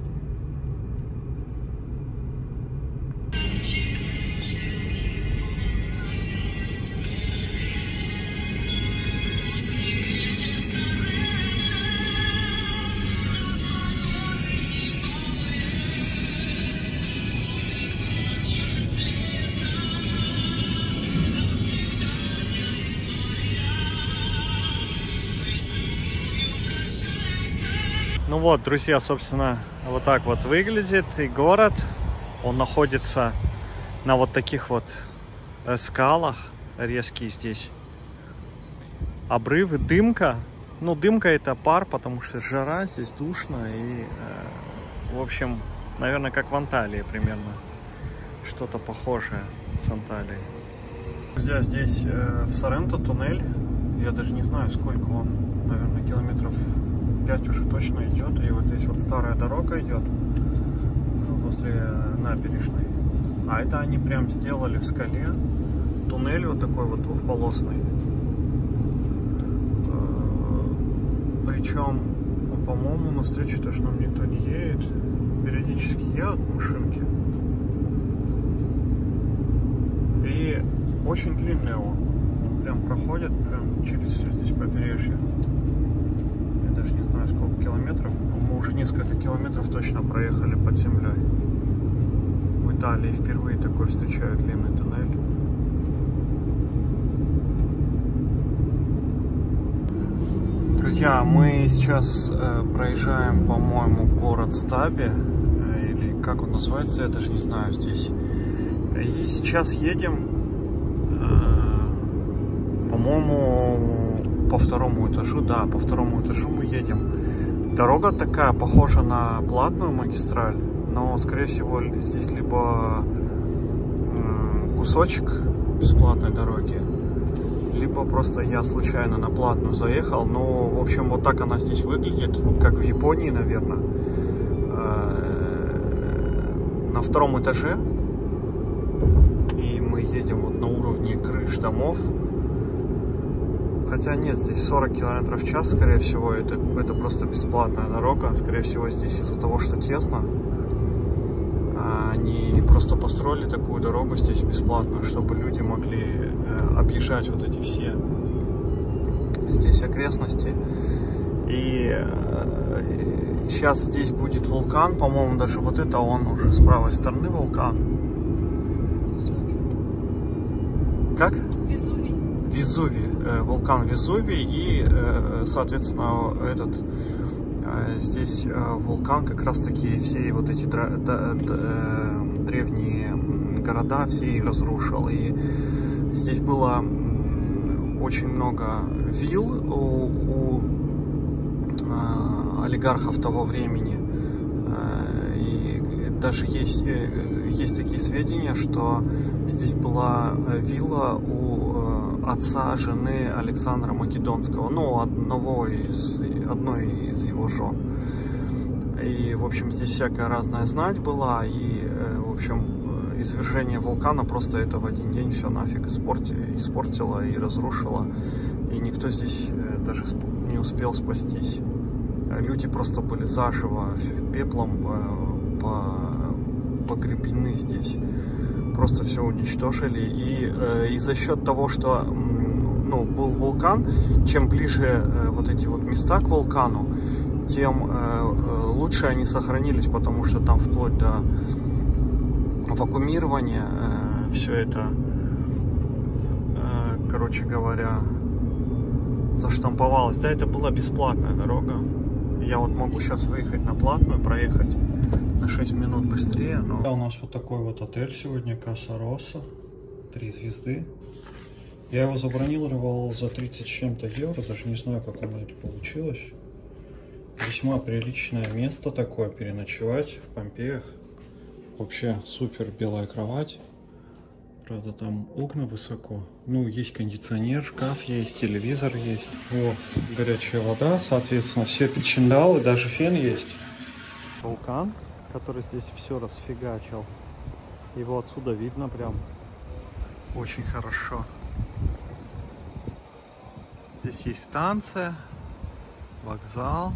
Ну вот, друзья, собственно, вот так вот выглядит и город. Он находится на вот таких вот скалах, резкие здесь обрывы, дымка. Ну, дымка это пар, потому что жара, здесь душно. И, в общем, наверное, как в Анталии примерно. Что-то похожее с Анталией. Друзья, здесь в Соренто туннель. Я даже не знаю, сколько он. Наверное, километров 5 уже точно идет. И вот здесь вот старая дорога идет возле набережной. А это они прям сделали в скале туннель вот такой вот двухполосный. Причем, по-моему, навстречу тоже нам никто не едет. Периодически едут машинки. И очень длинный он. Он прям проходит прям через все здесь побережье. Я даже не знаю, сколько километров. Мы уже несколько километров точно проехали под землей. В Италии впервые такой встречаю длинный туннель. Друзья, мы сейчас проезжаем, по-моему, город Стаби. Или как он называется, я даже не знаю здесь. И сейчас едем, по-моему, по второму этажу. Да, по второму этажу мы едем. Дорога такая, похожа на платную магистраль, но, скорее всего, здесь либо кусочек бесплатной дороги, либо просто я случайно на платную заехал. Но, в общем, вот так она здесь выглядит, как в Японии, наверное. На втором этаже. И мы едем вот на уровне крыш домов. Хотя нет, здесь 40 км в час, скорее всего, это просто бесплатная дорога. Скорее всего, здесь из-за того, что тесно, они просто построили такую дорогу здесь бесплатную, чтобы люди могли объезжать вот эти все здесь окрестности. И сейчас здесь будет вулкан, по-моему, даже вот это он уже с правой стороны вулкан. Как? Везувий. Везувий, вулкан Везувий, и, соответственно, этот здесь вулкан как раз таки все вот эти древние города все и разрушил. И здесь было очень много вилл у олигархов того времени. И даже есть такие сведения, что здесь была вилла у отца жены Александра Македонского, ну, одной из его жен. И, в общем, здесь всякая разная знать была, и, в общем, извержение вулкана просто это в один день все нафиг испортило и разрушило, и никто здесь даже не успел спастись. Люди просто были заживо пеплом погребены здесь, просто все уничтожили. И за счет того, что был вулкан, чем ближе вот эти вот места к вулкану, тем лучше они сохранились, потому что там вплоть до вакуумирования все это, короче говоря, заштамповалось. Да, это была бесплатная дорога. Я вот могу сейчас выехать на платную, проехать на 6 минут быстрее. Но... У нас вот такой вот отель сегодня, Каса Росса, 3 звезды. Я его забронировал за 30 с чем-то евро, даже не знаю, как у меня это получилось. Весьма приличное место такое, переночевать в Помпеях. Вообще супер белая кровать. Правда, там окна высоко. Ну, есть кондиционер, шкаф есть, телевизор есть. Вот, горячая вода, соответственно, все причиндалы, даже фен есть. Вулкан, который здесь все расфигачил. Его отсюда видно прям очень хорошо. Здесь есть станция, вокзал.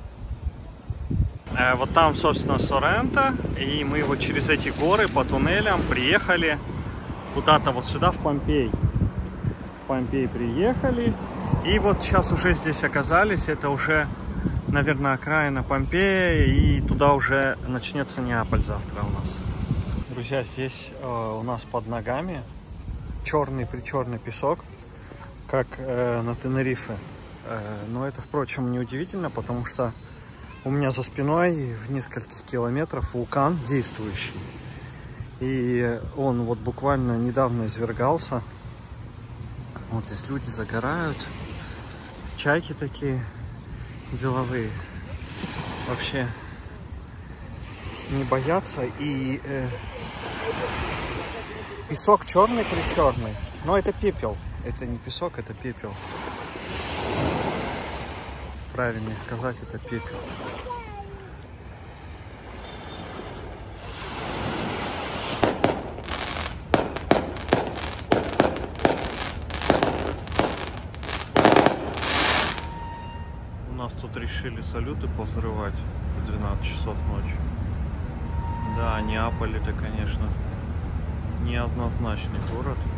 Вот там, собственно, Соренто. И мы вот через эти горы по туннелям приехали куда-то вот сюда, в Помпей. В Помпей приехали. И вот сейчас уже здесь оказались. Это уже, наверное, окраина Помпея. И туда уже начнется Неаполь завтра у нас. Друзья, здесь у нас под ногами черный-причерный песок, как на Тенерифе. Но это, впрочем, не удивительно, потому что у меня за спиной в нескольких километрах вулкан действующий. И он вот буквально недавно извергался. Вот здесь люди загорают. Чайки такие деловые. Вообще не боятся. И песок черный-причерный. Но это пепел. Это не песок, это пепел. Правильнее сказать, это пепел. нас тут решили салюты повзрывать в 12 часов ночи. Да, Неаполь это, конечно, неоднозначный город.